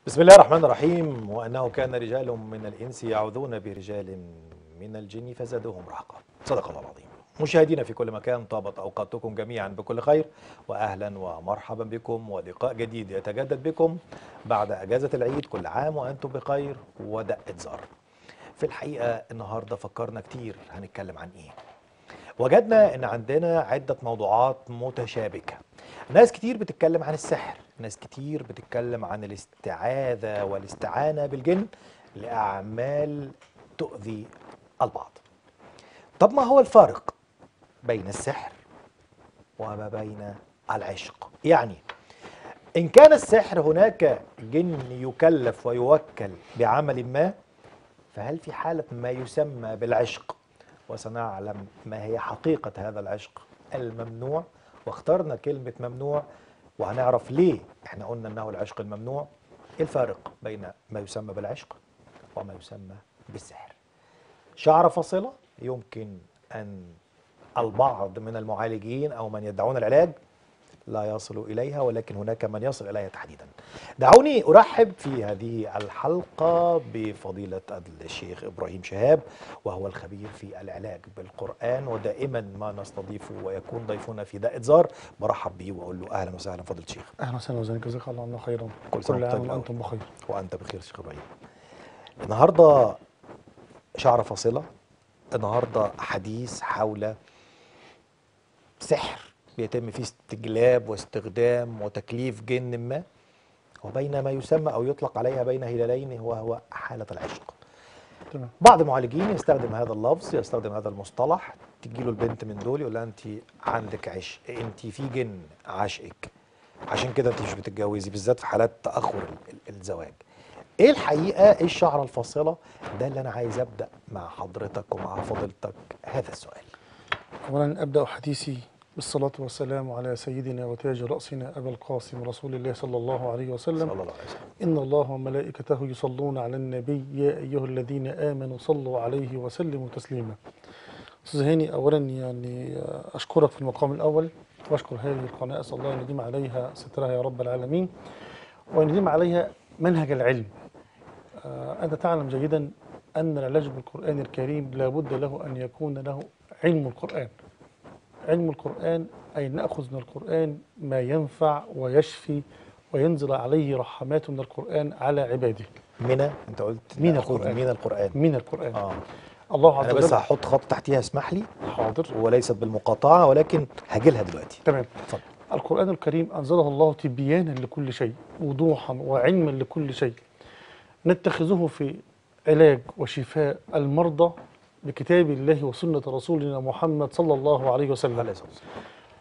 بسم الله الرحمن الرحيم. وأنه كان رجال من الإنس يعوذون برجال من الجن فزادوهم رهقا. صدق الله العظيم. مشاهدينا في كل مكان، طابت أوقاتكم جميعا بكل خير، وأهلا ومرحبا بكم ولقاء جديد يتجدد بكم بعد أجازة العيد. كل عام وأنتم بخير ودقة زار. في الحقيقة النهاردة فكرنا كتير هنتكلم عن إيه. وجدنا ان عندنا عدة موضوعات متشابكة. ناس كتير بتتكلم عن السحر، ناس كتير بتتكلم عن الاستعاذة والاستعانة بالجن لأعمال تؤذي البعض. طب ما هو الفارق بين السحر وما بين العشق؟ يعني إن كان السحر هناك جن يكلف ويوكل بعمل ما، فهل في حالة ما يسمى بالعشق؟ وسنعلم ما هي حقيقة هذا العشق الممنوع، واخترنا كلمة ممنوع وهنعرف ليه احنا قلنا انه العشق الممنوع. ايه الفارق بين ما يسمى بالعشق وما يسمى بالسحر؟ شعرة فاصلة يمكن ان البعض من المعالجين او من يدعون العلاج لا يصل إليها، ولكن هناك من يصل إليها تحديدا. دعوني أرحب في هذه الحلقة بفضيلة الشيخ إبراهيم شهاب، وهو الخبير في العلاج بالقرآن، ودائما ما نستضيفه ويكون ضيفنا في دقة زار برحب به وأقول له أهلا وسهلا فضيلة الشيخ. اهلا وسهلا وزنك، جزاك الله عنا خيرا. كل سنة كل وأنت عام طيب وانتم بخير. وأنت بخير شيخ إبراهيم. النهاردة شعرة فاصلة، النهاردة حديث حول سحر بيتم فيه استجلاب واستخدام وتكليف جن ما، وبين ما يسمى أو يطلق عليها بين هلالين وهو حالة العشق. تمام. بعض المعالجين يستخدم هذا اللفظ، يستخدم هذا المصطلح. تجيله البنت من دول يقول لها أنت عندك عشق، أنت في جن عاشقك، عشان كده أنت مش بتتجوزي، بالذات في حالات تأخر الزواج. إيه الحقيقة؟ إيه الشعرة الفاصلة؟ ده اللي أنا عايز أبدأ مع حضرتك ومع فضيلتك هذا السؤال. اولا ابدا حديثي بالصلاه والسلام على سيدنا وتاج راسنا ابا القاسم رسول الله صلى الله عليه وسلم. صلى الله عليه وسلم. ان الله وملائكته يصلون على النبي يا ايها الذين امنوا صلوا عليه وسلموا تسليما. استاذ هاني، اولا يعني اشكرك في المقام الاول، واشكر هذه القناه، اسال الله ان يديم عليها سترها يا رب العالمين، وان يديم عليها منهج العلم. أنت تعلم جيدا أن العلاج بالقرآن الكريم لا بد له أن يكون له علم القرآن. علم القرآن أي نأخذ من القرآن ما ينفع ويشفي، وينزل عليه رحمات من القرآن على عباده. أنت قلت من نأخذ القرآن. من القرآن. من القرآن. آه. الله عز أنا وجل. بس هحط خط تحتيها اسمح لي، حاضر. وليست بالمقاطعة ولكن هجيلها دلوقتي. تمام. اتفضل. القرآن الكريم أنزله الله تبيانا لكل شيء، وضوحا وعلما لكل شيء، نتخذه في علاج وشفاء المرضى بكتاب الله وسنة رسولنا محمد صلى الله عليه وسلم. عليه الصلاة والسلام.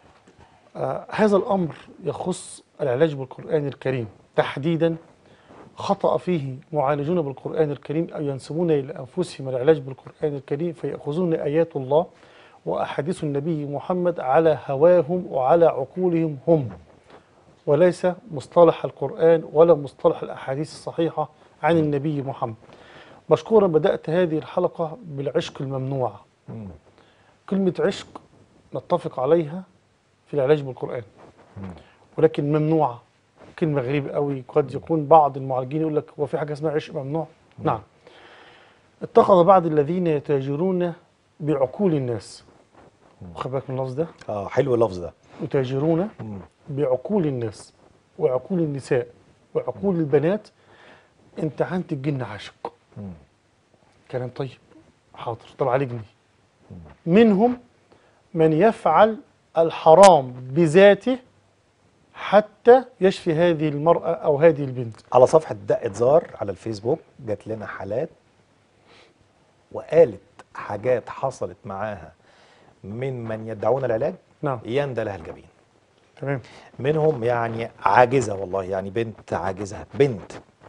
هذا الأمر يخص العلاج بالقرآن الكريم تحديدا. خطأ فيه معالجون بالقرآن الكريم أو ينسبون إلى أنفسهم العلاج بالقرآن الكريم، فيأخذون آيات الله وأحاديث النبي محمد على هواهم وعلى عقولهم هم، وليس مصطلح القرآن ولا مصطلح الأحاديث الصحيحة عن النبي محمد. مشكورا بدأت هذه الحلقة بالعشق الممنوع. كلمة عشق نتفق عليها في العلاج بالقرآن، ولكن ممنوعة كلمة غريبة قوي. قد يكون بعض المعالجين يقول لك هو في حاجة اسمها عشق ممنوع؟ نعم. اتخذ بعض الذين يتاجرون بعقول الناس، واخد بالك من اللفظ ده؟ حلو اللفظ ده. يتاجرون بعقول الناس وعقول النساء وعقول البنات. انت عندك الجن عاشق. كلام طيب، حاضر، طب عالجني. منهم من يفعل الحرام بذاته حتى يشفي هذه المرأة أو هذه البنت. على صفحة دقة زار على الفيسبوك جات لنا حالات وقالت حاجات حصلت معاها من يدعون العلاج. نعم. يندى لها الجبين. تمام. منهم يعني عاجزة، والله يعني بنت عاجزة، بنت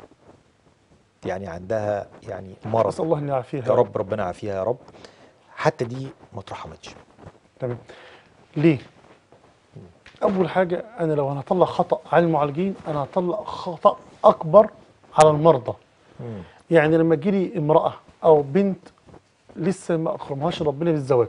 يعني عندها يعني مرض، أسأل الله أن يعافيها يا رب، ربنا يعافيها يا رب. حتى دي ما اترحمتش. تمام. ليه؟ أول حاجة، أنا لو هطلع خطأ على المعالجين أنا هطلع خطأ أكبر على المرضى. يعني لما تجيلي امرأة أو بنت لسه ما أكرمهاش ربنا بالزواج،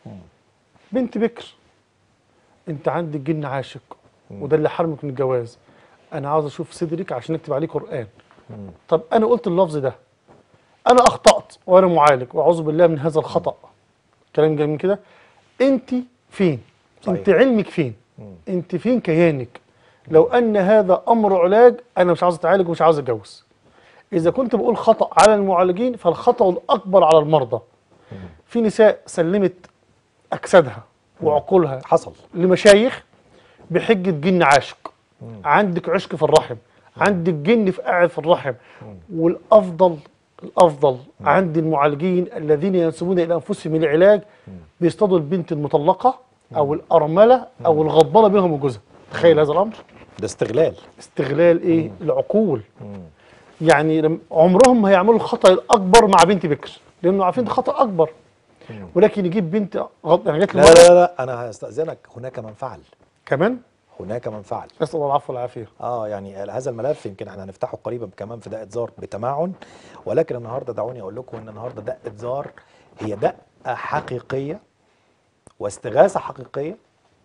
بنت بكر، أنت عندك جن عاشق وده اللي حرمك من الجواز، أنا عاوز أشوف صدرك عشان أكتب عليه قرآن طب انا قلت اللفظ ده، انا اخطأت وانا معالج واعوذ بالله من هذا الخطأ، كلام جميل كده. انت فين؟ صحيح. انت علمك فين؟ انت فين كيانك؟ لو ان هذا امر علاج انا مش عاوز اتعالج ومش عاوز اتجوز. اذا كنت بقول خطأ على المعالجين فالخطأ الاكبر على المرضى. في نساء سلمت اجسادها وعقولها حصل. لمشايخ بحجة جن عاشق. عندك عشق في الرحم، عندك جن في قاعد في الرحم. والافضل الافضل عند المعالجين الذين ينسبون الى انفسهم العلاج بيصطادوا البنت المطلقه او الارمله او الغضبانه بينهم وجوزها. تخيل هذا الامر. ده استغلال. استغلال ايه؟ العقول. يعني عمرهم ما هيعملوا الخطا الاكبر مع بنت بكر لانه عارفين ده خطا اكبر. ولكن يجيب بنت يعني جات لا له لا لا لا، انا هستأذنك، هناك من فعل. كمان. هناك من فعل. نسال الله العفو والعافيه. يعني هذا الملف يمكن احنا هنفتحه قريبا كمان في دقة زار بتمعن، ولكن النهارده دعوني اقول لكم ان النهارده دقة زار هي دقة حقيقية واستغاثة حقيقية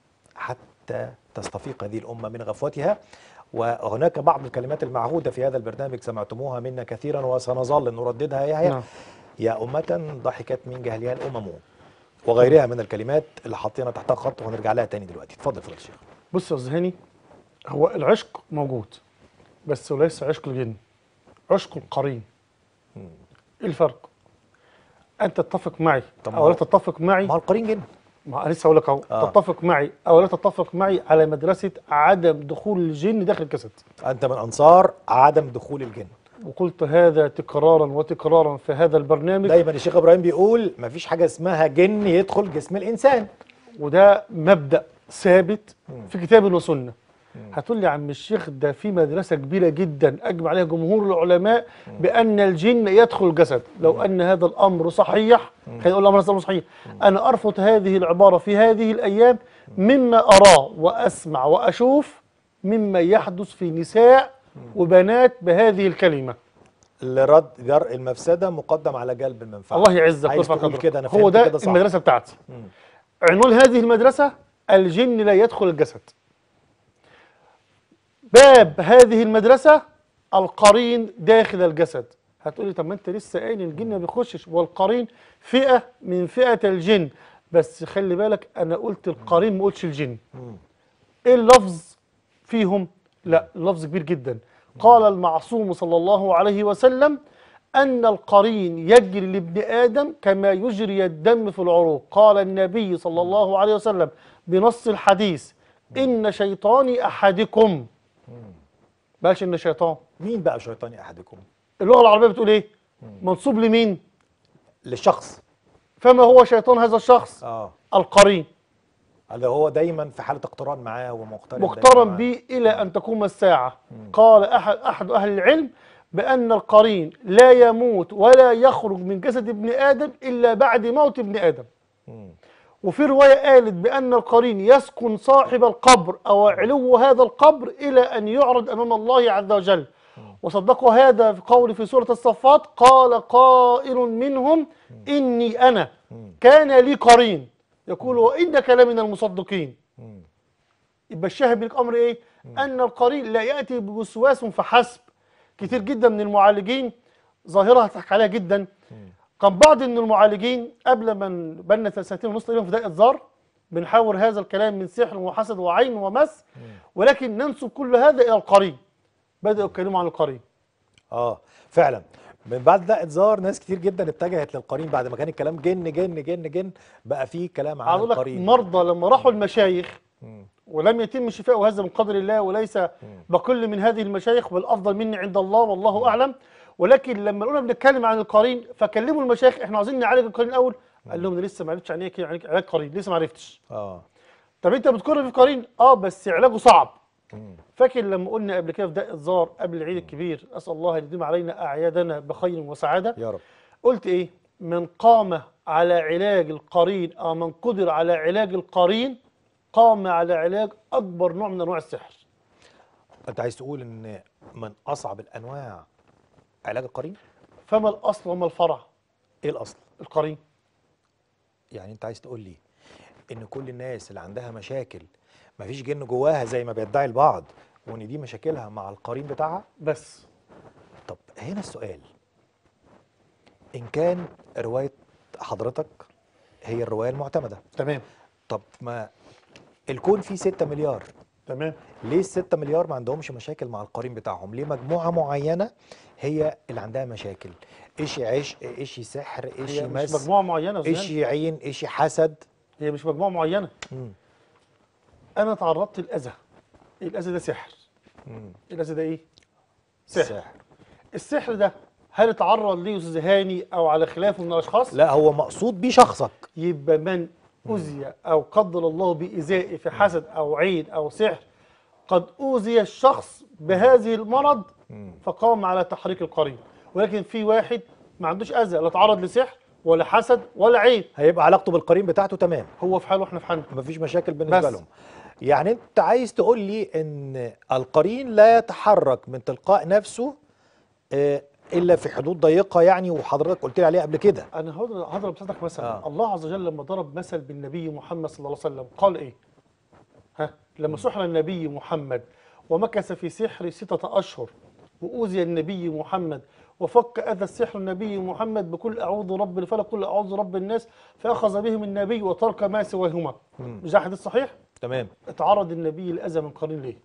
حتى تستفيق هذه الأمة من غفوتها. وهناك بعض الكلمات المعهودة في هذا البرنامج سمعتموها منا كثيرا وسنظل نرددها. هي نعم. يا أمة ضحكت من جهلها الأمم، وغيرها من الكلمات اللي حاطينها تحتها خط وهنرجع لها تاني دلوقتي. اتفضل فضل الشيخ. بص يا أستاذ هاني، هو العشق موجود بس وليس عشق الجن، عشق القرين. ايه الفرق؟ انت تتفق معي او لا تتفق معي. ما هو القرين جن. ما لسه هقول لك اهو. تتفق معي او لا تتفق معي على مدرسه عدم دخول الجن داخل الجسد. انت من انصار عدم دخول الجن، وقلت هذا تكرارا وتكرارا في هذا البرنامج. دايما الشيخ ابراهيم بيقول مفيش حاجه اسمها جن يدخل جسم الانسان، وده مبدأ ثابت في كتاب وسنه. هتقول لي يا عم الشيخ ده في مدرسة كبيرة جدا أجمع عليها جمهور العلماء بأن الجن يدخل الجسد. لو أن هذا الأمر صحيح، خلينا نقول الأمر صحيح، أنا أرفض هذه العبارة في هذه الأيام مما أراه وأسمع وأشوف مما يحدث في نساء وبنات بهذه الكلمة. لرد درء المفسدة مقدم على جلب المنفعة. الله يعزك عايز تقول كده، أنا هو فهمت ده كده صح. المدرسة بتاعتي. عنوان هذه المدرسة الجن لا يدخل الجسد. باب هذه المدرسة القرين داخل الجسد. هتقولي طب ما انت لسه قايل الجن ما بيخشش، والقرين فئة من فئة الجن. بس خلي بالك انا قلت القرين ما قلتش الجن. ايه اللفظ فيهم؟ لا اللفظ كبير جدا. قال المعصوم صلى الله عليه وسلم أن القرين يجري لابن آدم كما يجري الدم في العروق. قال النبي صلى الله عليه وسلم بنص الحديث إن شيطان أحدكم. بقاش إن شيطان. مين بقى شيطان أحدكم؟ اللغة العربية بتقول إيه؟ منصوب لمين؟ للشخص. فما هو شيطان هذا الشخص؟ القرين. اللي هو دايما في حالة اقتران معاه مقترن به إلى أن تقوم الساعة. قال أحد أهل العلم بأن القرين لا يموت ولا يخرج من جسد ابن آدم إلا بعد موت ابن آدم. وفي رواية قالت بأن القرين يسكن صاحب القبر أو علو هذا القبر إلى أن يعرض أمام الله عز وجل. وصدقوا هذا في قول في سورة الصفات قال قائل منهم إني أنا كان لي قرين يقول وإنك لمن المصدقين. يبقى الشاهد من الأمر إيه؟ أن القرين لا يأتي بوسواس فحسب. كتير جدا من المعالجين ظاهرة هتحكي عليها جدا. كان بعض من المعالجين قبل ما بقالنا 2 سنين ونص تقريبا في دقة زار بنحاور هذا الكلام من سحر وحسد وعين ومس، ولكن ننسب كل هذا إلى القرين. بدأوا يتكلموا عن القرين. فعلا من بعد دقة زار ناس كتير جدا اتجهت للقرين بعد ما كان الكلام جن جن جن جن، بقى فيه كلام عن القرين. مرضى لما راحوا المشايخ ولم يتم شفاء هذا من قدر الله، وليس بكل من هذه المشايخ والافضل مني عند الله والله اعلم. ولكن لما قلنا بنتكلم عن القرين فكلموا المشايخ احنا عاوزين نعالج القرين الاول. قال لهم انا لسه ما عرفتش عن ايه علاج قرين، لسه ما عرفتش. طب انت بتقر في قرين؟ بس علاجه صعب. فاكر لما قلنا قبل كده في دقة زار قبل العيد الكبير اسال الله ان يديم علينا اعيادنا بخير وسعاده يا رب. قلت ايه؟ من قام على علاج القرين او من قدر على علاج القرين قام على علاج اكبر نوع من انواع السحر. انت عايز تقول ان من اصعب الانواع علاج القرين؟ فما الاصل وما الفرع؟ ايه الاصل؟ القرين. يعني انت عايز تقول لي ان كل الناس اللي عندها مشاكل مفيش جن جواها زي ما بيدعي البعض، وان دي مشاكلها مع القرين بتاعها بس؟ طب هنا السؤال، إن كان رواية حضرتك هي الرواية المعتمدة، تمام. طب ما الكون فيه 6 مليار، تمام. ليه ال6 مليار ما عندهمش مشاكل مع القرين بتاعهم؟ ليه مجموعة معينة هي اللي عندها مشاكل؟ إشي عشق، إشي سحر، إشي هي مش مس، مجموعه معينه يا أستاذ هاني. إشي عين، إشي حسد. هي مش مجموعه معينه. مم. انا تعرضت لاذى، الاذى ده سحر. مم. الاذى ده ايه؟ سحر. سحر. السحر ده هل اتعرض ليه استاذ هاني او على خلافه من الاشخاص؟ لا، هو مقصود بيه شخصك. يبقى من أوذي أو قدر الله بإيذائه في حسد أو عين أو سحر، قد أوذي الشخص بهذه المرض فقام على تحريك القرين. ولكن في واحد ما عندوش أذى، لا تعرض لسحر ولا حسد ولا عين، هيبقى علاقته بالقرين بتاعته تمام، هو في حاله واحنا في حالنا. مفيش مشاكل بالنسبة بس. لهم. يعني انت عايز تقول لي ان القرين لا يتحرك من تلقاء نفسه الا في حدود ضيقة يعني، وحضرتك قلت لي عليها قبل كده. أنا هضرب بصدق مثلا. آه. الله عز وجل لما ضرب مثل بالنبي محمد صلى الله عليه وسلم قال إيه؟ لما سحر النبي محمد ومكث في سحر 6 أشهر وأوذي النبي محمد وفك أذى السحر النبي محمد بكل أعوذ رب الفلق كل أعوذ رب الناس فأخذ بهم النبي وترك ما سواهما. مش ده حديث صحيح؟ تمام. اتعرض النبي للأذى من قرين ليه؟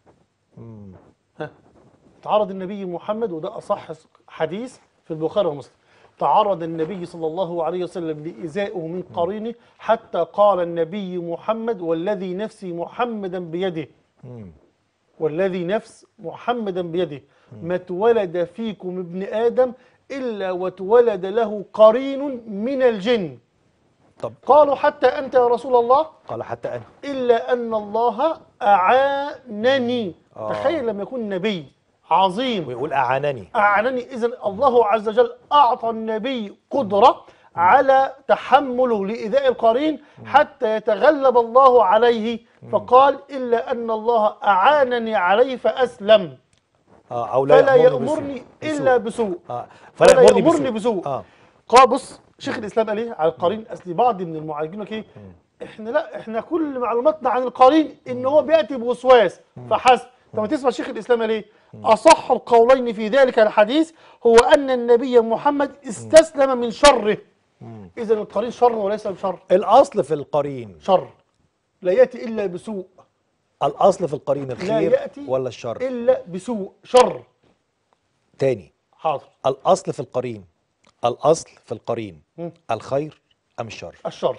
اتعرض النبي محمد، وده أصح حديث في البخاري ومسلم، تعرض النبي صلى الله عليه وسلم لإيذائه من قرينه حتى قال النبي محمد والذي نفسي محمدا بيده، والذي نفس محمدا بيده، ما اتولد فيكم ابن آدم إلا واتولد له قرين من الجن. طب قالوا حتى أنت يا رسول الله؟ قال حتى أنا. إلا أن الله أعانني. تخيل لما يكون نبي عظيم ويقول أعانني. أعانني، إذن الله عز وجل أعطى النبي قدرة على تحمله لإيذاء القرين حتى يتغلب الله عليه، فقال إلا أن الله أعانني عليه فأسلم. أو فلا يأمرني إلا بسوء. فلا يأمرني بسوء. قال بص شيخ الإسلام قال إيه على القرين؟ أصل بعض من المعالجين لك إيه؟ إحنا كل معلوماتنا عن القرين إن هو بيأتي بوسواس فحسب. طب ما تسمع شيخ الإسلام قال إيه؟ أصح القولين في ذلك الحديث هو أن النبي محمد استسلم من شره. إذا القرين شر وليس بشر. الأصل في القرين شر، لا يأتي إلا بسوء. الأصل في القرين لا الخير يأتي ولا الشر؟ إلا بسوء، شر. تاني. حاضر. الأصل في القرين، الأصل في القرين الخير أم الشر؟ الشر.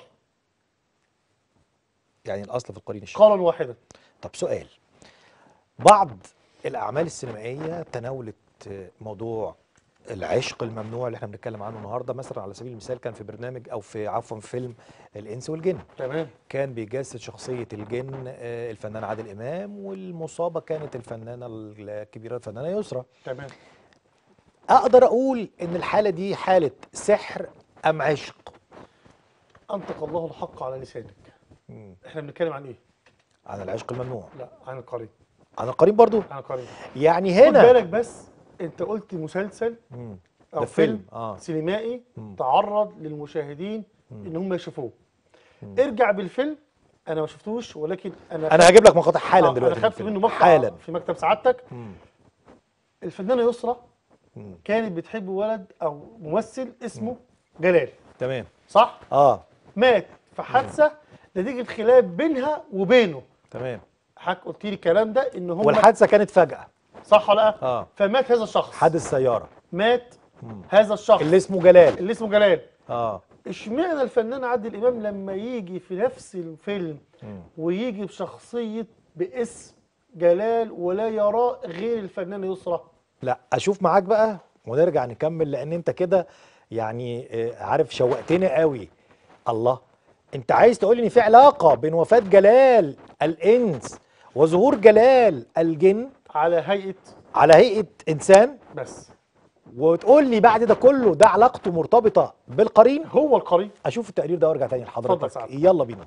يعني الأصل في القرين الشر. قولا واحدا. طب سؤال، بعض الأعمال السينمائية تناولت موضوع العشق الممنوع اللي احنا بنتكلم عنه النهارده. مثلا على سبيل المثال كان في برنامج او في عفوا فيلم الانس والجن، تمام، كان بيجسد شخصيه الجن الفنان عادل امام، والمصابه كانت الفنانه الكبيره الفنانه يسرا. تمام. اقدر اقول ان الحاله دي حاله سحر ام عشق؟ أنطق الله الحق على لسانك. احنا بنتكلم عن ايه؟ عن العشق الممنوع. لا، عن القرين. عن القرين برضو؟ عن القرين. يعني خد هنا بالك بس، انت قلت مسلسل او ده فيلم فيلم سينمائي تعرض للمشاهدين ان هم يشوفوه. ارجع بالفيلم، انا ما شفتوش ولكن انا هجيب لك مقاطع حالا دلوقتي. انا خدت منه مقطع حالا في مكتب سعادتك. الفنانه يسرا كانت بتحب ولد او ممثل اسمه جلال. تمام. صح؟ مات في حادثه نتيجه خلاف بينها وبينه. تمام. حضرتك قلت لي الكلام ده ان هو والحادثه كانت فجأة، صح ولا لا؟ فمات هذا الشخص. حادث سيارة. مات هذا الشخص اللي اسمه جلال. اللي اسمه جلال. اشمعنى الفنان عادل امام لما يجي في نفس الفيلم ويجي بشخصية باسم جلال ولا يراه غير الفنانة يسرا؟ لا، اشوف معاك بقى ونرجع نكمل، لان انت كده يعني عارف شوقتني قوي. الله، انت عايز تقول لي ان في علاقة بين وفاة جلال الانس وظهور جلال الجن على هيئة انسان بس، وتقول لي بعد ده كله ده علاقته مرتبطة بالقرين؟ هو القرين. اشوف التقرير ده وارجع تاني لحضرتك. اتفضل. يلا بينا.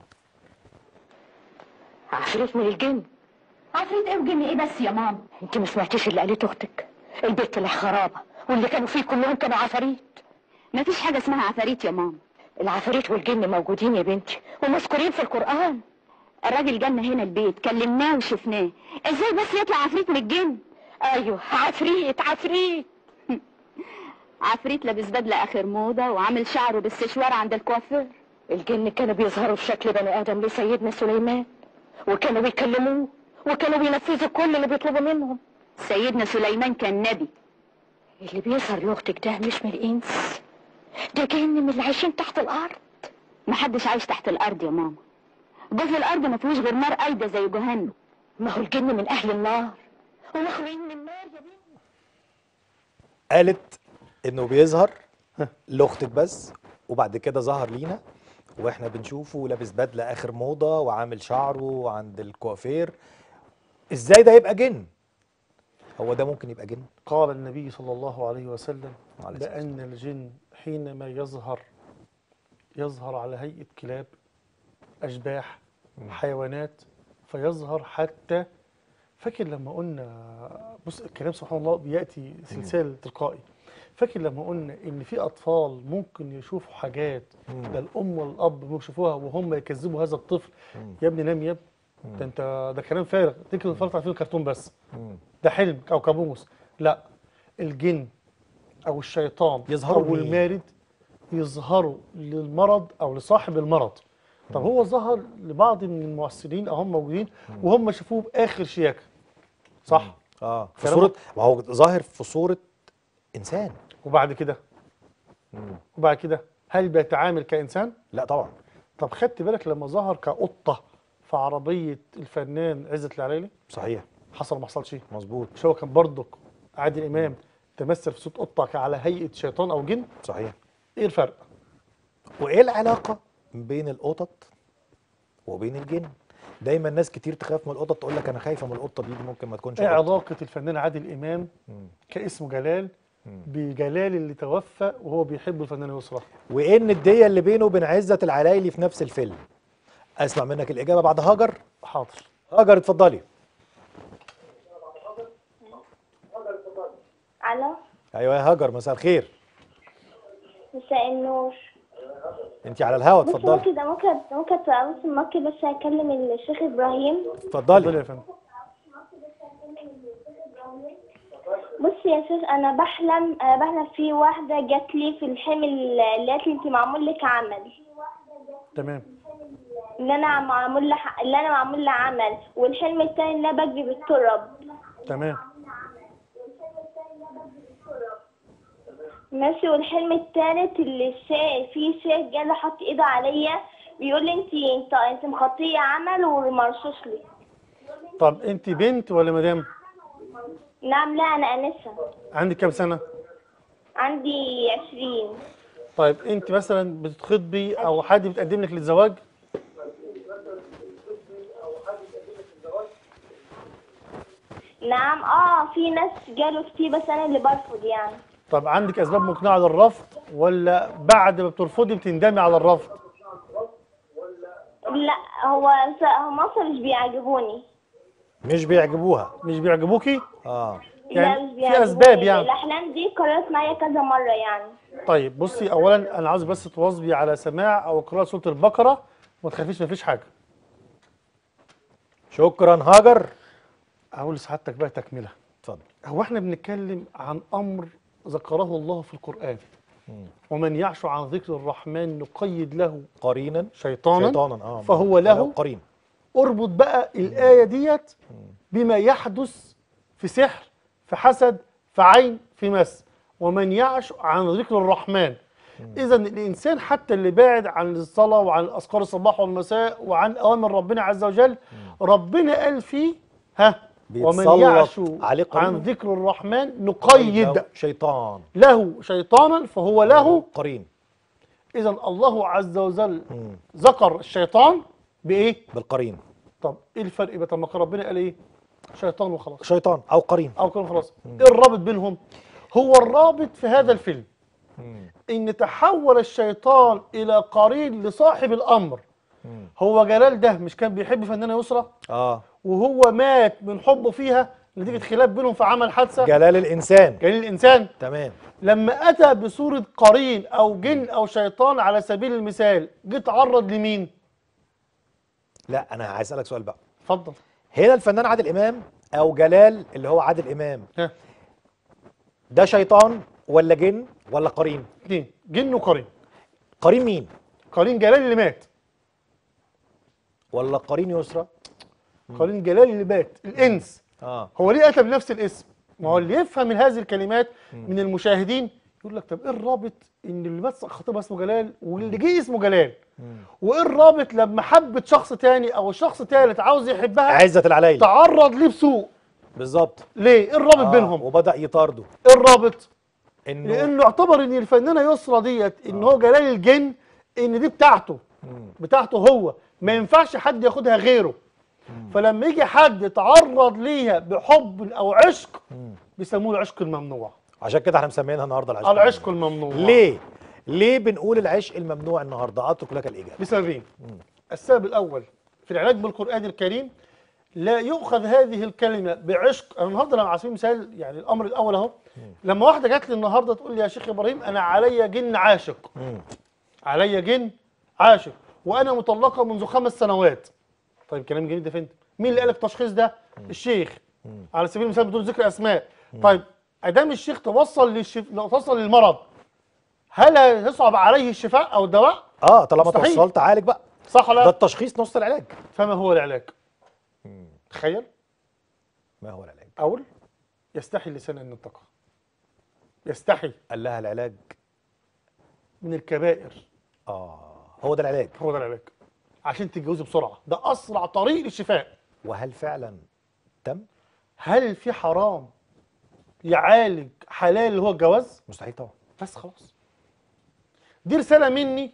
عفريت من الجن. عفريت ايه وجن ايه بس يا ماما؟ انت ما سمعتيش اللي قالته اختك؟ البيت طلع خرابه واللي كانوا فيه كلهم كانوا عفاريت. مفيش حاجه اسمها عفاريت يا ماما. العفاريت والجن موجودين يا بنتي ومذكورين في القرآن. الراجل جالنا هنا البيت كلمناه وشفناه، ازاي بس يطلع عفريت من الجن؟ ايوه عفريت. عفريت لابس بدله اخر موضه وعامل شعره بالسشوار عند الكوافير. الجن كانوا بيظهروا في شكل بني ادم لسيدنا سليمان، وكانوا بيكلموه، وكانوا بينفذوا كل اللي بيطلبوا منهم. سيدنا سليمان كان نبي. اللي بيظهر لاختك ده مش من الانس، ده جن من اللي عايشين تحت الارض. محدش عايش تحت الارض يا ماما، جزء الارض ما فيهوش غير نار قايده زي جهنم. ما هو الجن من اهل النار ومخلوقين من النار يا بنت. قالت انه بيظهر لاختك بس، وبعد كده ظهر لينا واحنا بنشوفه لابس بدله اخر موضه وعامل شعره عند الكوافير. ازاي ده يبقى جن؟ هو ده ممكن يبقى جن؟ قال النبي صلى الله عليه وسلم عليه الصلاة بأن الجن حينما يظهر على هيئة كلاب، أشباح، حيوانات، فيظهر حتى. فاكر لما قلنا، بص الكلام سبحان الله بيأتي سلسال تلقائي. فاكر لما قلنا إن في أطفال ممكن يشوفوا حاجات ده الأم والأب ممكن يشوفوها وهم يكذبوا هذا الطفل. يا ابني نام يا ابني، ده أنت ده كلام فارغ، تمكن تتفرج على فيلم كرتون بس، ده حلم أو كابوس. لا، الجن أو الشيطان يظهروا أو ليه؟ المارد يظهروا للمرض أو لصاحب المرض. طب هو ظهر لبعض من الممثلين أو هم موجودين وهم شافوه بآخر شياكة، صح؟ في صورة، ما هو ظاهر في صورة إنسان. وبعد كده هل بيتعامل كإنسان؟ لا طبعا. طب خدت بالك لما ظهر كقطة في عربية الفنان عزت العلايلي؟ صحيح. حصل ما حصلش؟ مظبوط. مش هو كان برضك عادل إمام تمثل في صوت قطة على هيئة شيطان أو جن؟ صحيح. إيه الفرق؟ وإيه العلاقة بين القطط وبين الجن؟ دايما ناس كتير تخاف من القطط، تقول لك أنا خايفة من القطة دي ممكن ما تكونش إيه قطة. علاقة الفنان عادل إمام كاسمه جلال بجلال اللي توفى وهو بيحب الفنانة يسرا؟ وإيه الندية اللي بينه وبين عزت العلايلي في نفس الفيلم؟ أسمع منك الإجابة بعد هاجر. حاضر. هاجر اتفضلي. الو. أيوة يا هاجر، مساء الخير. مساء النور. أنت على الهوا، بص اتفضلي. ممكن بس اكلم الشيخ ابراهيم. اتفضلي. يا فندم. بص يا شيخ، انا بحلم في واحده جات لي في الحلم اللي قالت لي انت معمول لك عمل. تمام. اللي انا معمول لها عمل، والحلم الثاني اللي انا بجري بالتراب. تمام. ماشي. والحلم الثالث اللي في شيخ جاي حط ايده عليا بيقول لي انت مخطيه عمل ومرشوش لي. طب أنت بنت ولا مدام؟ نعم. لا انا انسه. عندك كام سنة؟ عندي 20. طيب أنت مثلا بتتخطبي أو حد بيتقدم لك للزواج؟ نعم. في ناس جالوا كتير بس انا اللي برفض يعني. طب عندك أسباب مقنعة للرفض ولا بعد ما بترفضي بتندمي على الرفض؟ لا، هو اصلا مش بيعجبوني. مش بيعجبوها. مش بيعجبوكي؟ لا مش في بيعجبوني. أسباب يعني. الاحلام دي قررت معايا كذا مره يعني. طيب بصي، أولا أنا عاوز بس تواظبي على سماع أو قراءة سورة البقرة وما تخافيش، مفيش حاجة. شكرا هاجر. أقول لسعادتك بقى تكملة. اتفضل. هو احنا بنتكلم عن أمر ذكره الله في القرآن. ومن يعش عن ذكر الرحمن نقيد له قرينا شيطانا فهو له قرين. اربط بقى الآية ديت بما يحدث في سحر، في حسد، في عين، في مس. ومن يعش عن ذكر الرحمن. إذا الإنسان حتى اللي بعد عن الصلاة وعن أذكار الصباح والمساء وعن أوامر ربنا عز وجل، ربنا قال فيه ومن يعش عن ذكر الرحمن نقيد شيطان له شيطانا فهو له قرين. إذا الله عز وجل ذكر الشيطان بإيه؟ بالقرين. طب إيه الفرق بقى؟ طب ما ربنا قال إيه؟ شيطان وخلاص. شيطان أو قرين. أو قرين خلاص. إيه الرابط بينهم؟ هو الرابط في هذا الفيلم إن تحول الشيطان إلى قرين لصاحب الأمر. هو جلال ده مش كان بيحب فنانة يسرا؟ وهو مات من حبه فيها نتيجة خلاف بينهم في عمل حادثة. جلال الإنسان. جلال الإنسان. تمام. لما أتى بصورة قرين أو جن أو شيطان على سبيل المثال، جه اتعرض لمين؟ لا أنا عايز أسألك سؤال بقى. اتفضل. هنا الفنان عادل إمام أو جلال اللي هو عادل إمام ده شيطان ولا جن ولا قرين؟ اثنين، جن وقرين. قرين مين؟ قرين جلال اللي مات. ولا قرين يسرى؟ قرين جلال اللي مات، الانس. هو ليه كتب نفس الاسم؟ ما هو اللي يفهم من هذه الكلمات من المشاهدين يقول لك طب ايه الرابط ان اللي مات خطيبها اسمه جلال واللي جه اسمه جلال؟ وايه الرابط لما حبت شخص تاني او شخص تالت عاوز يحبها عزت العلايلي تعرض ليه بسوء؟ بالظبط. ليه؟ ايه الرابط بينهم؟ وبدأ يطارده. ايه الرابط؟ انه لانه اعتبر ان الفنانه يسرى ديت ان هو جلال الجن، ان دي بتاعته، بتاعته هو، ما ينفعش حد ياخدها غيره. فلما يجي حد يتعرض ليها بحب او عشق بيسموه العشق الممنوع. عشان كده احنا مسمينها النهارده العشق الممنوع. ليه بنقول العشق الممنوع النهارده؟ اترك لك الاجابه. بسببين. السبب الاول في العلاج بالقران الكريم لا يؤخذ هذه الكلمه بعشق. انا النهارده لما على سبيل المثال يعني الامر الاول اهو، لما واحده جات لي النهارده تقول لي يا شيخ ابراهيم انا عليا جن عاشق، عليا جن عاشق وانا مطلقه منذ 5 سنوات. طيب كلام جميل ده فين؟ مين اللي قال لك التشخيص ده؟ الشيخ على سبيل المثال بدون ذكر اسماء. طيب ادام الشيخ توصل للمرض، هل هيصعب عليه الشفاء او الدواء؟ طالما توصلت عالج بقى، صح ولا لا؟ ده التشخيص نص العلاج. فما هو العلاج؟ تخيل ما هو العلاج؟ اول يستحي اللسان ان ينطقها، يستحي. قال لها العلاج من الكبائر. هو ده العلاج. هو ده العلاج عشان تتجوزي بسرعه، ده اسرع طريق للشفاء. وهل فعلا تم؟ هل في حرام يعالج حلال اللي هو الجواز؟ مستحيل طبعا. بس خلاص، دي رساله مني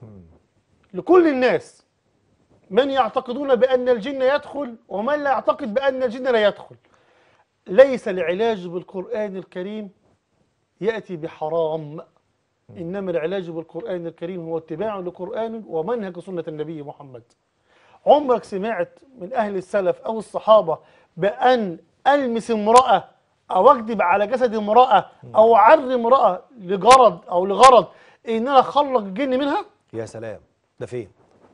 لكل الناس، من يعتقدون بان الجن يدخل ومن لا يعتقد بان الجن لا يدخل. ليس العلاج بالقران الكريم ياتي بحرام، انما العلاج بالقران الكريم هو اتباع لقران ومنهج سنه النبي محمد. عمرك سمعت من اهل السلف او الصحابه بان المس امراه او اكذب على جسد امراه او اعر امراه لغرض ان انا اخلق الجن منها؟ يا سلام، ده فين؟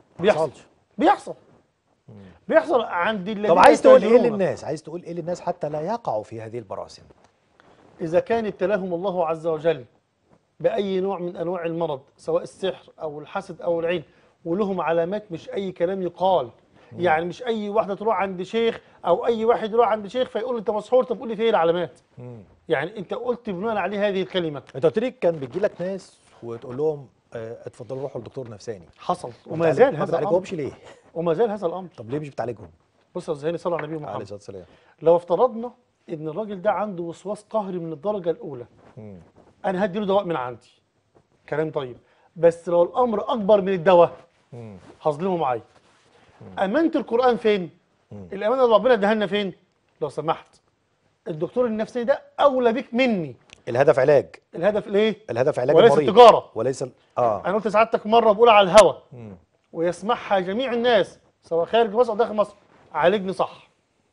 بيحصل بيحصل عند الذين. طب عايز تقول ايه للناس؟ عايز تقول ايه للناس حتى لا يقعوا في هذه البراثن؟ اذا كان ابتلاهم الله عز وجل باي نوع من انواع المرض، سواء السحر او الحسد او العين، ولهم علامات مش اي كلام يقال. يعني مش اي واحده تروح عند شيخ او اي واحد يروح عند شيخ فيقول انت مسحور. طب قول لي فين العلامات؟ يعني انت قلت بناء عليه هذه الكلمه. انت قلت لي كان بيجي لك ناس وتقول لهم اتفضلوا روحوا لدكتور نفساني. حصل وما زال هذا الامر. ما بتعالجهمش ليه؟ وما زال هذا الامر. طب ليه مش بتعالجهم؟ بص يا استاذ صلى على النبي محمد عليه الصلاه والسلام. لو افترضنا ان الراجل ده عنده وسواس قهري من الدرجه الاولى، انا هدي له دواء من عندي، كلام طيب. بس لو الامر اكبر من الدواء هظلمه معايا. امانه القران فين؟ الامانه اللي ربنا اداها لنا فين؟ لو سمحت، الدكتور النفسي ده اولى بيك مني. الهدف علاج. الهدف ليه؟ الهدف علاج وليس المريض. التجاره. وليس انا قلت سعادتك مره بقول على الهوا ويسمعها جميع الناس سواء خارج مصر او داخل مصر: عالجني صح،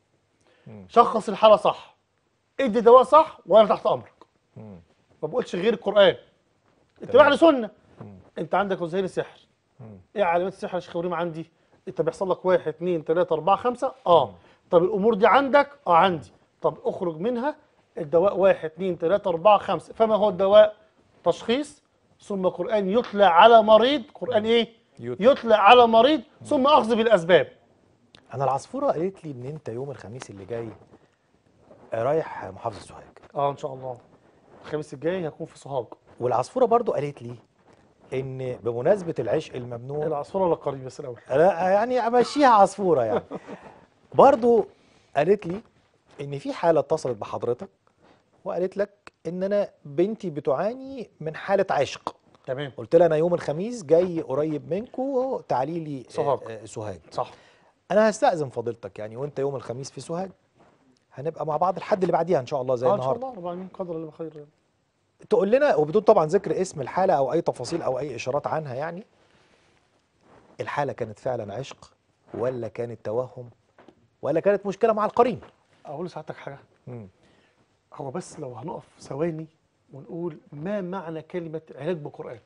شخص الحاله صح، ادي دواء صح، وانا تحت امرك. ما بقولش غير القران، اتباع لسنه. انت عندك وزير السحر، ايه علامات السحر يا شيخ ابراهيم؟ عندي انت بيحصل لك 1 2 3 4 5. طب الامور دي عندك؟ عندي. طب اخرج منها. الدواء 1 2 3 4 5. فما هو الدواء؟ تشخيص، ثم قرآن يتلى على مريض. قرآن ايه؟ يتلى على مريض، ثم اخذ بالاسباب. انا العصفوره قالت لي ان انت يوم الخميس اللي جاي رايح محافظه سوهاج. ان شاء الله الخميس الجاي هكون في سوهاج. والعصفوره برضو قالت لي ان بمناسبه العشق الممنوع. العصفوره ولا القريب بس الاول؟ لا يعني امشيها عصفوره يعني. برضو قالت لي ان في حاله اتصلت بحضرتك وقالت لك ان انا بنتي بتعاني من حاله عشق. تمام. قلت لها انا يوم الخميس جاي قريب منكم، تعالي لي سوهاج. صح. انا هستأذن فضيلتك يعني، وانت يوم الخميس في سوهاج هنبقى مع بعض الحد اللي بعديها ان شاء الله زي النهارده. ان شاء الله ربنا قدر الله بخير. تقول لنا وبدون طبعا ذكر اسم الحاله او اي تفاصيل او اي اشارات عنها، يعني الحاله كانت فعلا عشق ولا كانت توهم ولا كانت مشكله مع القرين؟ اقول لسعادتك حاجه. هو بس لو هنقف ثواني ونقول ما معنى كلمه علاج بالقران.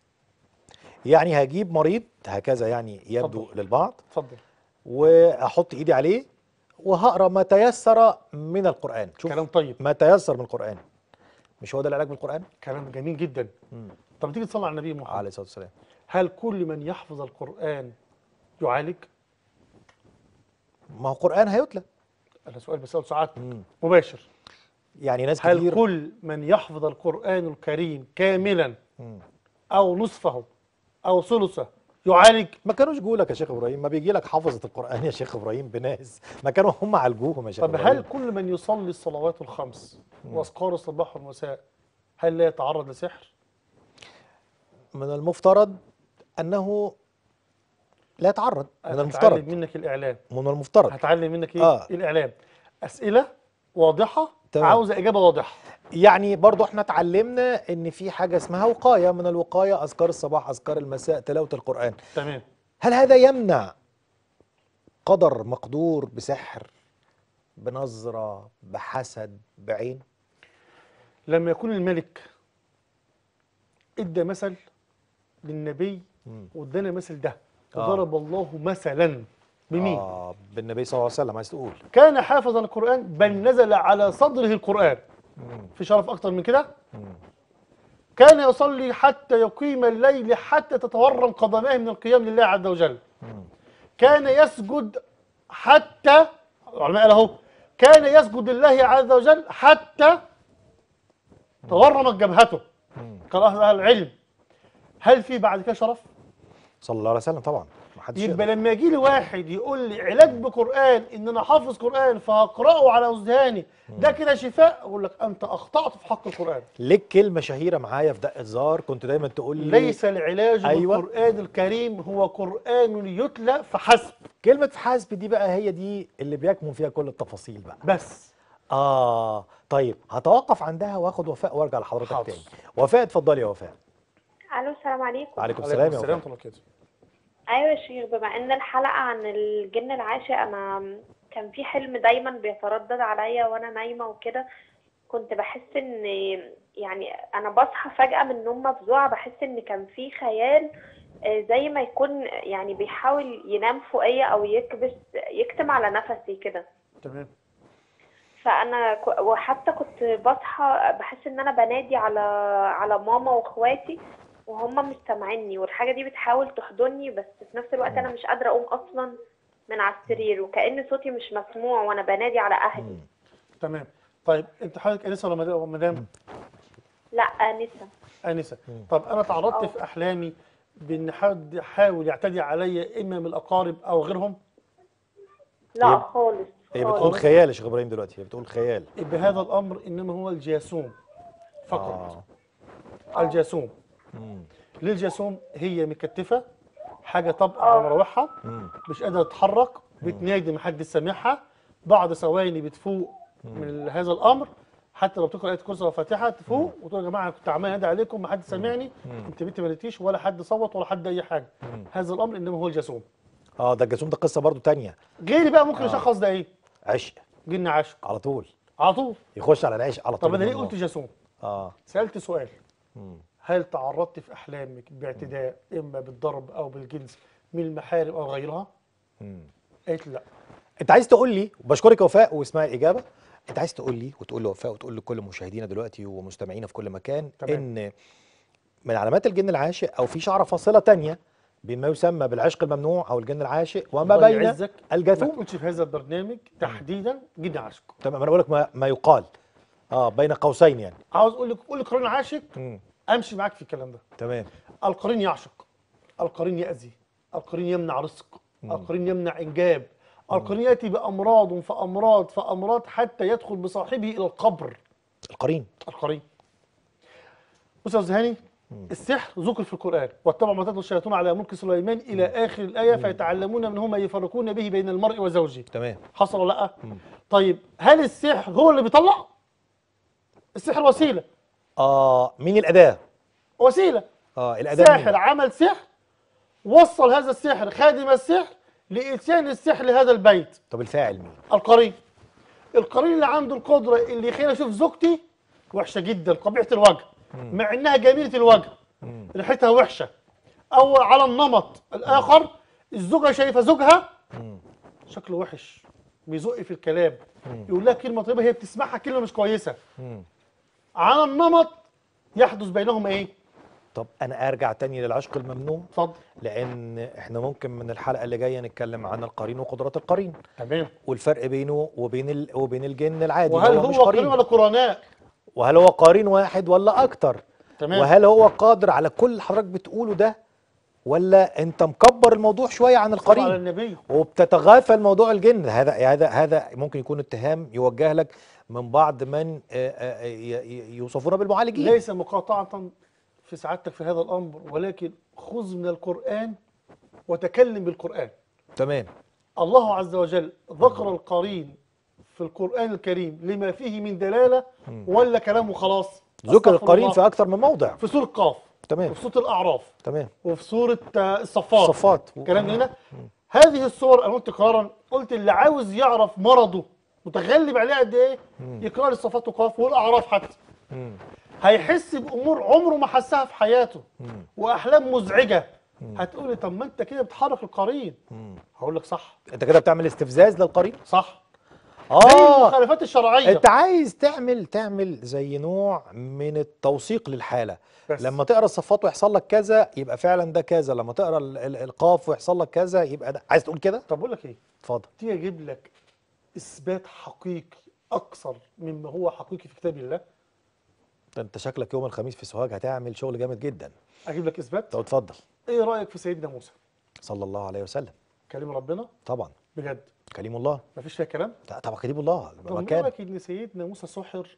يعني هجيب مريض هكذا يعني يبدو فضل. للبعض. اتفضل. واحط ايدي عليه وهقرا ما تيسر من القران. شوف كلام طيب. ما تيسر من القران مش هو ده العلاج بالقرآن؟ كلام جميل جدا. طب تيجي تصلي على النبي محمد، عليه الصلاة والسلام. هل كل من يحفظ القرآن يعالج؟ ما هو قرآن هيتلى. أنا سؤال بسأل ساعات مباشر. يعني ناس هل كتير كل من يحفظ القرآن الكريم كاملا أو نصفه أو ثلثه يعالج؟ ما كانوش جولك يا شيخ ابراهيم، ما بيجي لك حافظة القرآن يا شيخ ابراهيم بناس، ما كانوا هم عالجوهم يا شيخ طب ابراهيم. هل كل من يصلي الصلوات الخمس وأذكار الصباح والمساء هل لا يتعرض لسحر؟ من المفترض انه لا يتعرض، من هتعلم المفترض، منك الإعلام، من المفترض. هتعلم منك إيه؟ الإعلام. أسئلة واضحة، تمام. عاوزة إجابة واضحة. يعني برضو احنا اتعلمنا ان في حاجة اسمها وقاية، من الوقاية اذكار الصباح اذكار المساء تلاوة القرآن. تمام. هل هذا يمنع قدر مقدور بسحر، بنظرة، بحسد، بعين؟ لما يكون الملك ادى مثل للنبي وادانا مثل ده، وضرب الله مثلا بمين؟ بالنبي صلى الله عليه وسلم. عايز تقول كان حافظا القرآن بل نزل على صدره القرآن. في شرف أكتر من كده؟ كان يصلي حتى يقيم الليل حتى تتورم قدماه من القيام لله عز وجل. كان يسجد حتى، العلماء قال اهو، كان يسجد لله عز وجل حتى تورمت جبهته. قال أهل العلم هل في بعد كده شرف؟ صلى الله عليه وسلم طبعا. ما حدش يبقى يقدر. لما يجي لي واحد يقول لي علاج بقرآن ان انا حافظ قرآن فهقرأه على وجداني ده كده شفاء، اقول لك انت اخطأت في حق القرآن. ليك كلمة شهيرة معايا في دق الزار كنت دايما تقول لي ليس العلاج بالقرآن الكريم هو قرآن يتلى فحسب. كلمة حسب دي بقى هي دي اللي بيكمن فيها كل التفاصيل بقى. بس طيب هتوقف عندها واخد وفاء وارجع لحضرتك حاضر. تاني. وفاء اتفضلي يا وفاء. الو السلام عليكم. وعليكم السلام يا وفاء. ورحمة الله. ايوه يا شيخ، بما ان الحلقه عن الجن العاشق، انا كان في حلم دايما بيتردد عليا وانا نايمه وكده. كنت بحس ان يعني انا بصحى فجاه من النوم مفزوعه، بحس ان كان في خيال زي ما يكون يعني بيحاول ينام فوقيا او يكتم على نفسي كده. تمام. فانا وحتى كنت بصحى بحس ان انا بنادي على ماما واخواتي وهم مش سامعيني، والحاجه دي بتحاول تحضني، بس في نفس الوقت انا مش قادره اقوم اصلا من على السرير، وكأن صوتي مش مسموع وانا بنادي على اهلي. تمام. طيب انت حضرتك انسه ولا مدام؟ لا انسه. انسه. طب انا تعرضت في احلامي بان حد حاول يعتدي عليا اما من الاقارب او غيرهم؟ لا خالص. هي بتقول خيال يا شيخ ابراهيم دلوقتي، هي بتقول خيال. بهذا الامر انما هو الجاسوم فقط. الجاسوم. ليه الجاسوم؟ هي مكتفه حاجه طبقه على مراوحها، مش قادره تتحرك، بتنادي محدش سامعها، بعد ثواني بتفوق من هذا الامر، حتى لو بتقرا ايه الكرسي والفاتحه تفوق وتقول يا جماعه انا كنت عمال انادي عليكم ما حد سامعني، انت بنتي ما ناديتيش ولا حد صوت ولا حد اي حاجه. هذا الامر انما هو الجاسوم. ده الجاسوم ده قصه برضو تانية. غيري بقى ممكن يشخص ده ايه؟ عشق. جن عاشق على طول. على طول يخش على العشق على طول. طب انا ليه قلت جاسوم؟ سالت سؤال. هل تعرضت في احلامك باعتداء اما بالضرب او بالجنس من المحارم او غيرها؟ قالت لا. انت عايز تقول لي، وبشكرك يا وفاء واسمعي الاجابه، انت عايز تقول لي وتقول لوفاء وتقول لكل مشاهدينا دلوقتي ومستمعينا في كل مكان تمام. ان من علامات الجن العاشق او في شعره فاصله تانية بين ما يسمى بالعشق الممنوع او الجن العاشق وما الله بين يعزك ما الجاثوم. تقولش في هذا البرنامج تحديدا جن عاشق. تمام. انا بقول لك ما يقال بين قوسين يعني. عاوز اقول لك قول لي قرين عاشق امشي معاك في الكلام ده. تمام. القرين يعشق، القرين يأذي، القرين يمنع رزق، القرين يمنع انجاب، القرين ياتي بامراض فامراض فامراض حتى يدخل بصاحبه الى القبر. القرين. بص يا استاذ هاني، السحر ذكر في القران، واتبعوا ما تتلو الشياطين على ملك سليمان الى اخر الايه، فيتعلمون منه ما يفرقون به بين المرء وزوجه. تمام. حصل ولا لا؟ طيب هل السحر هو اللي بيطلع؟ السحر وسيله. مين الاداه؟ وسيله. الاداه. ساحر عمل سحر، وصل هذا السحر خادم السحر لاتيان السحر لهذا البيت. طب الفاعل مين؟ القرين. القرين اللي عنده القدره اللي يخليني اشوف زوجتي وحشه جدا قبيحه الوجه مع انها جميله الوجه، ريحتها وحشه، او على النمط الاخر الزوجه شايفه زوجها شكله وحش، بيزق في الكلام، يقول لها كلمه طيبه هي بتسمعها كلمه مش كويسه. على النمط يحدث بينهما ايه؟ طب انا ارجع تاني للعشق الممنوع، اتفضل. لان احنا ممكن من الحلقه اللي جايه نتكلم عن القرين وقدرات القرين تمام. والفرق بينه وبين الجن العادي وهل اللي مش هو قرين قرين، ولا قرناء؟ وهل هو قرين واحد ولا اكتر، تمام. وهل هو قادر على كل اللي حضرتك بتقوله ده، ولا انت مكبر الموضوع شويه عن صلى على القرين النبي. وبتتغافل موضوع الجن؟ هذا ممكن يكون اتهام يوجه لك من بعض من يوصفون بالمعالجين. ليس مقاطعة في سعادتك في هذا الأمر، ولكن خذ من القرآن وتكلم بالقرآن. تمام. الله عز وجل ذكر القرين في القرآن الكريم لما فيه من دلالة ولا كلامه خلاص؟ ذكر أستغفر القرين الله. في اكثر من موضع. في سورة قاف، تمام. وفي سورة الأعراف، تمام. وفي سورة الصفات. صفات. كلام هنا. هذه الصور أنا قلت تكرارا، قلت اللي عاوز يعرف مرضه متغلب عليه قد إيه يقرأ الصفات وقاف والأعراف حتى. هيحس بأمور عمره ما حسها في حياته وأحلام مزعجة. هتقول لي طب ما أنت كده بتحرك القرين. هقول لك صح. انت كده بتعمل استفزاز للقرين. صح. زي اه المخالفات الشرعية. انت عايز تعمل زي نوع من التوثيق للحاله. بس. لما تقرا الصفات ويحصل لك كذا يبقى فعلا ده كذا، لما تقرا القاف ويحصل لك كذا يبقى ده. عايز تقول كده؟ طب بقول لك إيه؟ اتفضل. تيجي أجيب لك إثبات حقيقي أكثر مما هو حقيقي في كتاب الله. ده انت شكلك يوم الخميس في سوهاج هتعمل شغل جامد جدا. أجيب لك إثبات. طب اتفضل. إيه رأيك في سيدنا موسى؟ صلى الله عليه وسلم. كلام ربنا طبعا. بجد كليم الله. مفيش فيها كلام. لا طبعا كليم الله. رغم مكان. لك ان سيدنا موسى سحر،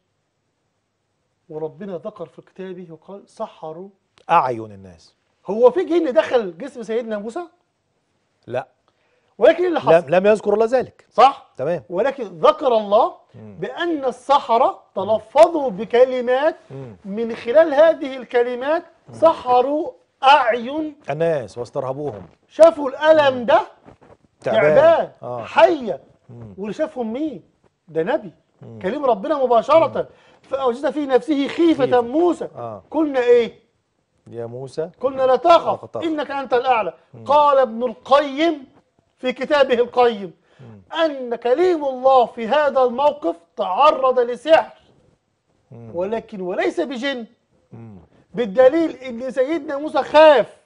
وربنا ذكر في كتابه وقال سحروا اعين الناس. هو في جن دخل جسم سيدنا موسى؟ لا. ولكن ايه اللي حصل؟ لم يذكر الله ذلك. صح؟ تمام. ولكن ذكر الله بأن السحرة تلفظوا بكلمات، من خلال هذه الكلمات سحروا أعين الناس واسترهبوهم. شافوا الألم ده تعبان آه. حية. واللي شافهم مين؟ ده نبي كلام ربنا مباشرة. فأوجد في نفسه خيفة موسى. قلنا إيه؟ يا موسى قلنا لا تخف إنك أنت الأعلى. قال ابن القيم في كتابه القيم أن كليم الله في هذا الموقف تعرض لسحر، ولكن وليس بجن، بالدليل ان سيدنا موسى خاف.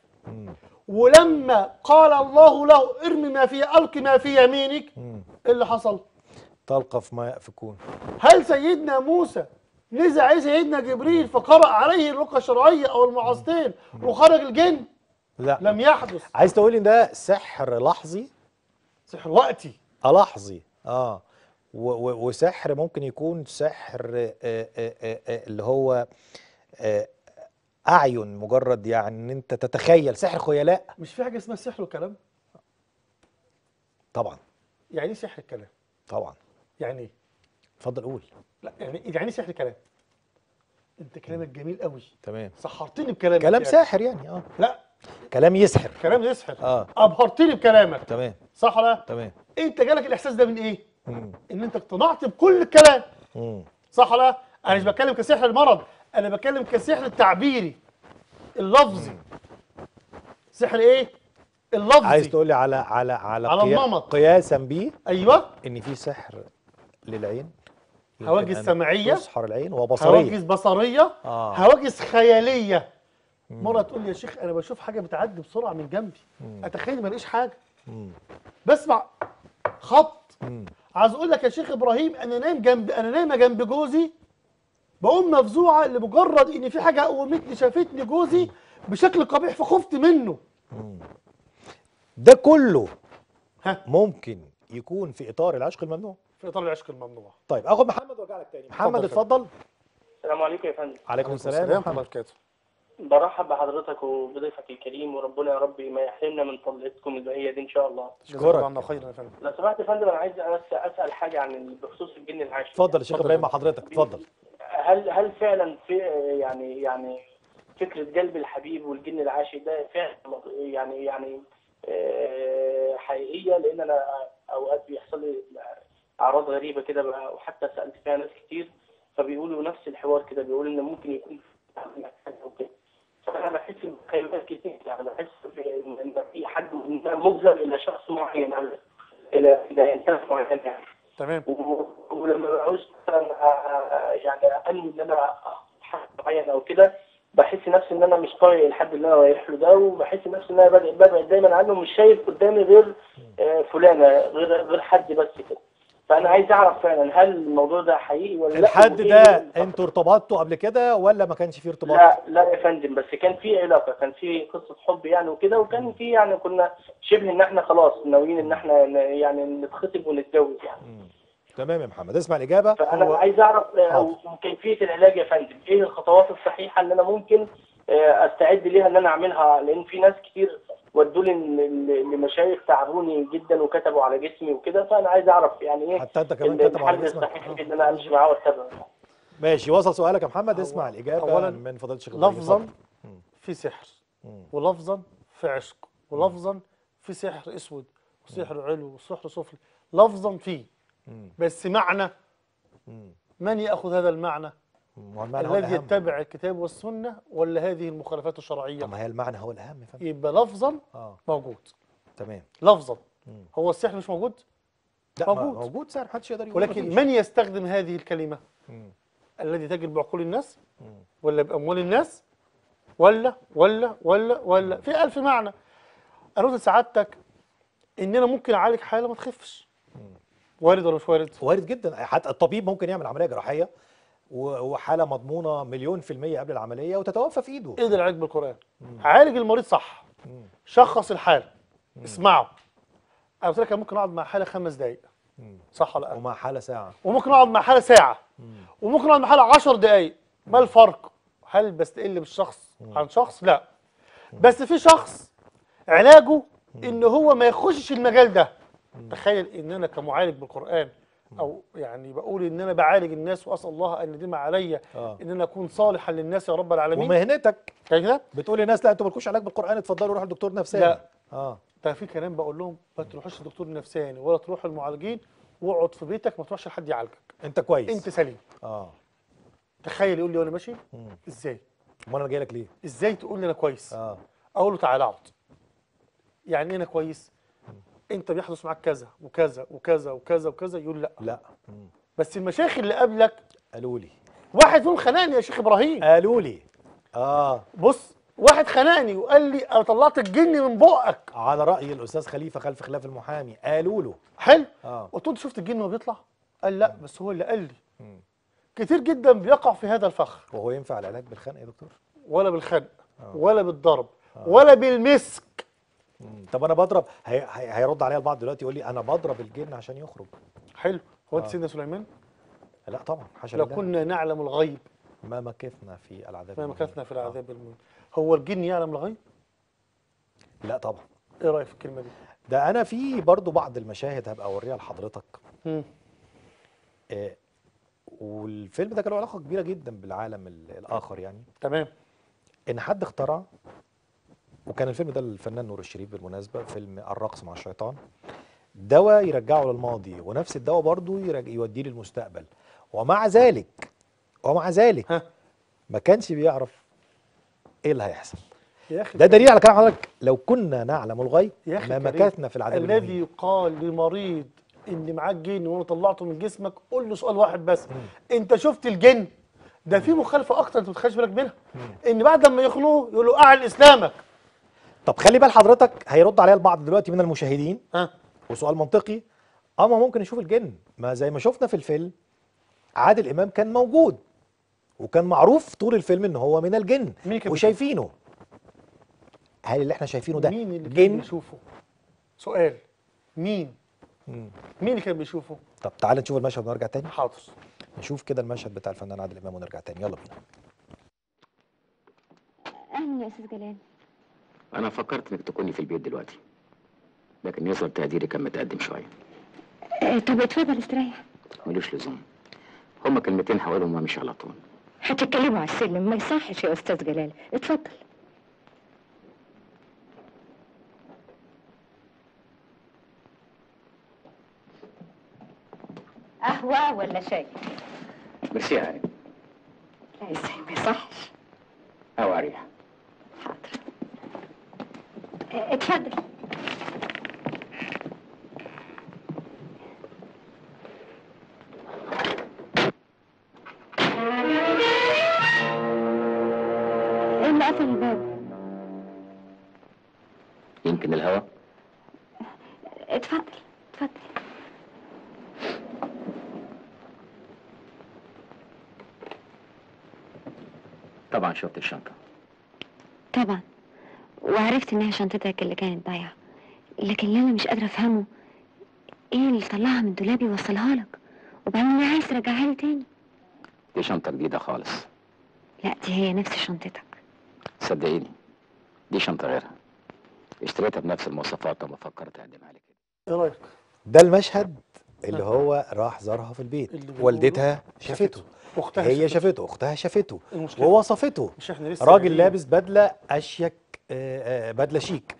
ولما قال الله له ارمي ما في الق ما في يمينك، ايه اللي حصل؟ تلقف ما يأفكون. هل سيدنا موسى نزع عليه سيدنا جبريل فقرأ عليه الرقى الشرعيه او المعاصرين وخرج الجن؟ لا لم يحدث. عايز تقول ان ده سحر لحظي؟ سحر وقتي. لحظي. وسحر ممكن يكون سحر اللي هو أعين، مجرد يعني ان انت تتخيل، سحر خيلاء. مش في حاجه اسمها السحر والكلام؟ طبعا. يعني ايه سحر الكلام؟ طبعا. يعني ايه؟ اتفضل قول. لا يعني ايه سحر الكلام؟ انت كلامك جميل قوي. تمام. سحرتني بكلامك. كلام يعني. ساحر يعني. لا كلام يسحر. كلام يسحر. ابهرتني بكلامك. تمام. صح ولا لا؟ تمام. انت جالك الاحساس ده من ايه؟ ان انت اقتنعت بكل الكلام. صح ولا لا؟ انا مش بتكلم كسحر المرض، انا بتكلم كسحر التعبيري اللفظي. سحر ايه؟ اللفظي. عايز تقول لي على النمط قياسا بيه. ايوه. ان في سحر للعين، هواجس سمعيه، تسحر العين، وبصريه، هواجس بصريه، هواجس خياليه. مره تقول لي يا شيخ انا بشوف حاجه بتعدي بسرعه من جنبي، اتخيل ما الاقيش حاجه، بسمع خبط. عايز اقول لك يا شيخ ابراهيم انا نايمه جنب جوزي، بقوم مفزوعه لمجرد ان في حاجه قومتني شافتني جوزي بشكل قبيح فخفت منه. ده كله ممكن يكون في اطار العشق الممنوع. في اطار العشق الممنوع. طيب اخد محمد وارجع لك تاني. محمد اتفضل. السلام عليكم يا فندم. عليكم السلام ورحمه الله وبركاته. برحب بحضرتك وبضيفك الكريم، وربنا يا رب ما يحرمنا من فضلتكم البهيه دي ان شاء الله. شكرا. عنا خيرا يا فندم. لو سمحت يا فندم انا عايز اسال حاجه بخصوص الجن العاشق. اتفضل يا شيخ ابراهيم مع حضرتك. اتفضل. هل فعلا في يعني فكره جلب الحبيب والجن العاشق ده فعلا يعني حقيقيه؟ لان انا اوقات بيحصل لي اعراض غريبه كده بقى، وحتى سالت فيها ناس كتير فبيقولوا نفس الحوار كده، بيقولوا ان ممكن يكون في فانا بحس بخيالات كتير، يعني بحس ان في حد مجذب الى شخص معين او الى انسان معين يعني. تمام. ولما بعوز مثلا يعني انوي ان انا معين او كده، بحس نفسي ان انا مش طايق الحد اللي انا رايح له ده، وبحس نفسي ان انا ببعد دايما عنه، مش شايف قدامي غير فلانه، غير حد بس كده. فانا عايز اعرف فعلا هل الموضوع ده حقيقي ولا لا؟ الحد وإيه ده هي انتوا ارتبطتوا قبل كده ولا ما كانش فيه ارتباط؟ لا لا يا فندم، بس كان في علاقه، كان في قصه حب يعني وكده، وكان في يعني كنا شبه ان احنا خلاص ناويين ان احنا يعني نتخطب ونتجوز يعني. تمام يا محمد، اسمع الاجابه. فانا عايز اعرف او كيفيه العلاج يا فندم، ايه الخطوات الصحيحه اللي انا ممكن استعد ليها ان انا اعملها، لان في ناس كتير ودوا لي لمشايخ تعبوني جدا وكتبوا على جسمي وكده، فانا عايز اعرف يعني ايه حتى انت كمان كتبوا على الحل جسمك. الصحيح ان انا امشي معاه واتبعه. ماشي، وصل سؤالك يا محمد. اسمع الاجابه أولاً من فضيله الشيخ إبراهيم. لفظا اتفضل. في سحر، ولفظا في عشق، ولفظا في سحر اسود وسحر علو وسحر سفلي، لفظا فيه، بس معنى من ياخذ هذا المعنى؟ والمعنى هو الذي الاهم. يتبع الكتاب والسنه ولا هذه المخالفات الشرعيه؟ طب ما هي المعنى هو الاهم يا فندم. يبقى لفظا موجود، تمام. لفظا. هو السحر مش موجود؟ لا موجود. موجود سعر، محدش يقدر يقول ولكن مفيش. من يستخدم هذه الكلمه؟ الذي تجري بعقول الناس ولا باموال الناس ولا في ألف معنى. انا قلت لسعادتك ان انا ممكن اعالج حاله ما تخفش، وارد ولا مش وارد؟ وارد جدا، حتى الطبيب ممكن يعمل عمليه جراحيه وحاله مضمونه 100% قبل العمليه وتتوفى في ايده. ايه ده العلاج بالقران؟ عالج المريض صح، شخص الحاله، اسمعه. انا قلت لك أنا ممكن اقعد مع حاله 5 دقائق، صح ولا لا؟ ومع حاله ساعه، وممكن اقعد مع حاله ساعه، وممكن اقعد مع حاله 10 دقائق. ما الفرق؟ هل بستقل بالشخص عن شخص؟ لا، بس في شخص علاجه ان هو ما يخشش المجال ده. تخيل ان انا كمعالج بالقران، او يعني بقول ان انا بعالج الناس واسال الله ان يديم عليا ان انا اكون صالحا للناس يا رب العالمين. ومهنتك كده بتقول للناس لا انتوا مالكوش علاج بالقران، اتفضلوا روحوا لدكتور نفساني. لا. ده في كلام بقول لهم ما تروحش لدكتور نفساني ولا تروح المعالجين، واقعد في بيتك ما تروحش لحد يعالجك. انت كويس، انت سليم. تخيل يقول لي وانا ماشي ازاي؟ امال انا جاي لك ليه؟ ازاي تقول لي انا كويس؟ اقول له تعالى اقعد. يعني انا كويس؟ انت بيحدث معاك كذا وكذا وكذا وكذا وكذا. يقول لا. بس المشايخ اللي قبلك قالوا لي، واحد فيهم خنقني يا شيخ ابراهيم. قالوا لي بص، واحد خنقني وقال لي انا طلعت الجن من بقك، على راي الاستاذ خليفه خلف خلاف المحامي. قالوا له حلو. قلت له انت شفت الجن وهو بيطلع؟ قال لا، بس هو اللي قال لي. كتير جدا بيقع في هذا الفخ. وهو ينفع العلاج بالخنق يا دكتور؟ ولا بالخنق ولا بالضرب ولا بالمسك. طب انا بضرب، هيرد عليا البعض دلوقتي يقول لي انا بضرب الجن عشان يخرج. حلو. هو انت سيدنا سليمان؟ لا طبعا، حاشا لو لله. كنا نعلم الغيب ما مكثنا في العذاب ما مكثنا في العذاب المهين. هو الجن يعلم الغيب؟ لا طبعا. ايه رايك في الكلمه دي؟ ده انا في برضو بعض المشاهد هبقى اوريها لحضرتك. والفيلم ده كان له علاقه كبيره جدا بالعالم الاخر يعني. تمام. ان حد اخترع، وكان الفيلم ده الفنان نور الشريف بالمناسبه، فيلم الرقص مع الشيطان، دواء يرجعه للماضي، ونفس الدواء برضو يوديه للمستقبل، ومع ذلك ما كانش بيعرف ايه اللي هيحصل. يا أخي ده دليل على كلام حضرتك، لو كنا نعلم الغيب ما مكثنا في العذاب الذي المهين. يقال لمريض ان معاك جن وانا طلعته من جسمك، قول له سؤال واحد بس: انت شفت الجن؟ ده في مخالفه اكتر انت ما تخليش بالك منها، ان بعد ما يخنوه يقول له اعلن اسلامك. طب خلي بال حضرتك، هيرد عليا البعض دلوقتي من المشاهدين وسؤال منطقي، ما ممكن يشوف الجن، ما زي ما شفنا في الفيلم عادل امام كان موجود وكان معروف طول الفيلم ان هو من الجن وشايفينه. هل اللي احنا شايفينه ده مين اللي جن؟ كان بيشوفه؟ سؤال، مين اللي كان بيشوفه؟ طب تعال نشوف المشهد ونرجع تاني. حاضر. نشوف كده المشهد بتاع الفنان عادل امام ونرجع تاني، يلا بينا. اهلا يا استاذ جلال. انا فكرت انك تكوني في البيت دلوقتي، لكن يظهر تقديري كان متقدم شويه. طب اتفضل استريح. ملوش لزوم، هما كلمتين هقولهم وامشي على طول. هتتكلموا على السلم، ما يصحش يا استاذ جلال. اتفضل. قهوة ولا شاي؟ ميرسي يا هاني. لا ازاي ما يصحش. او اريح. حاضر. اتفضل. وقفل الباب. يمكن الهوا. اتفضل اتفضل. طبعا شفت الشنطة. طبعا، وعرفت انها شنطتك اللي كانت ضايعه، لكن اللي انا مش قادره افهمه ايه اللي طلعها من دولابي ووصلها لك وبعدين ليه عايز ترجعها لي تاني؟ دي شنطة جديدة خالص. لا دي هي نفس شنطتك. صدقيني دي شنطة غيرها، اشتريتها بنفس المواصفات لما فكرت اقدمها لك. ايه رايك؟ ده المشهد اللي هو راح زارها في البيت، اللي بيقولوا والدتها شافته، اختها هي شافته، اختها شافته المشكلة ووصفته. مش احنا لسه راجل قايلين لابس بدله اشيك، بدله شيك،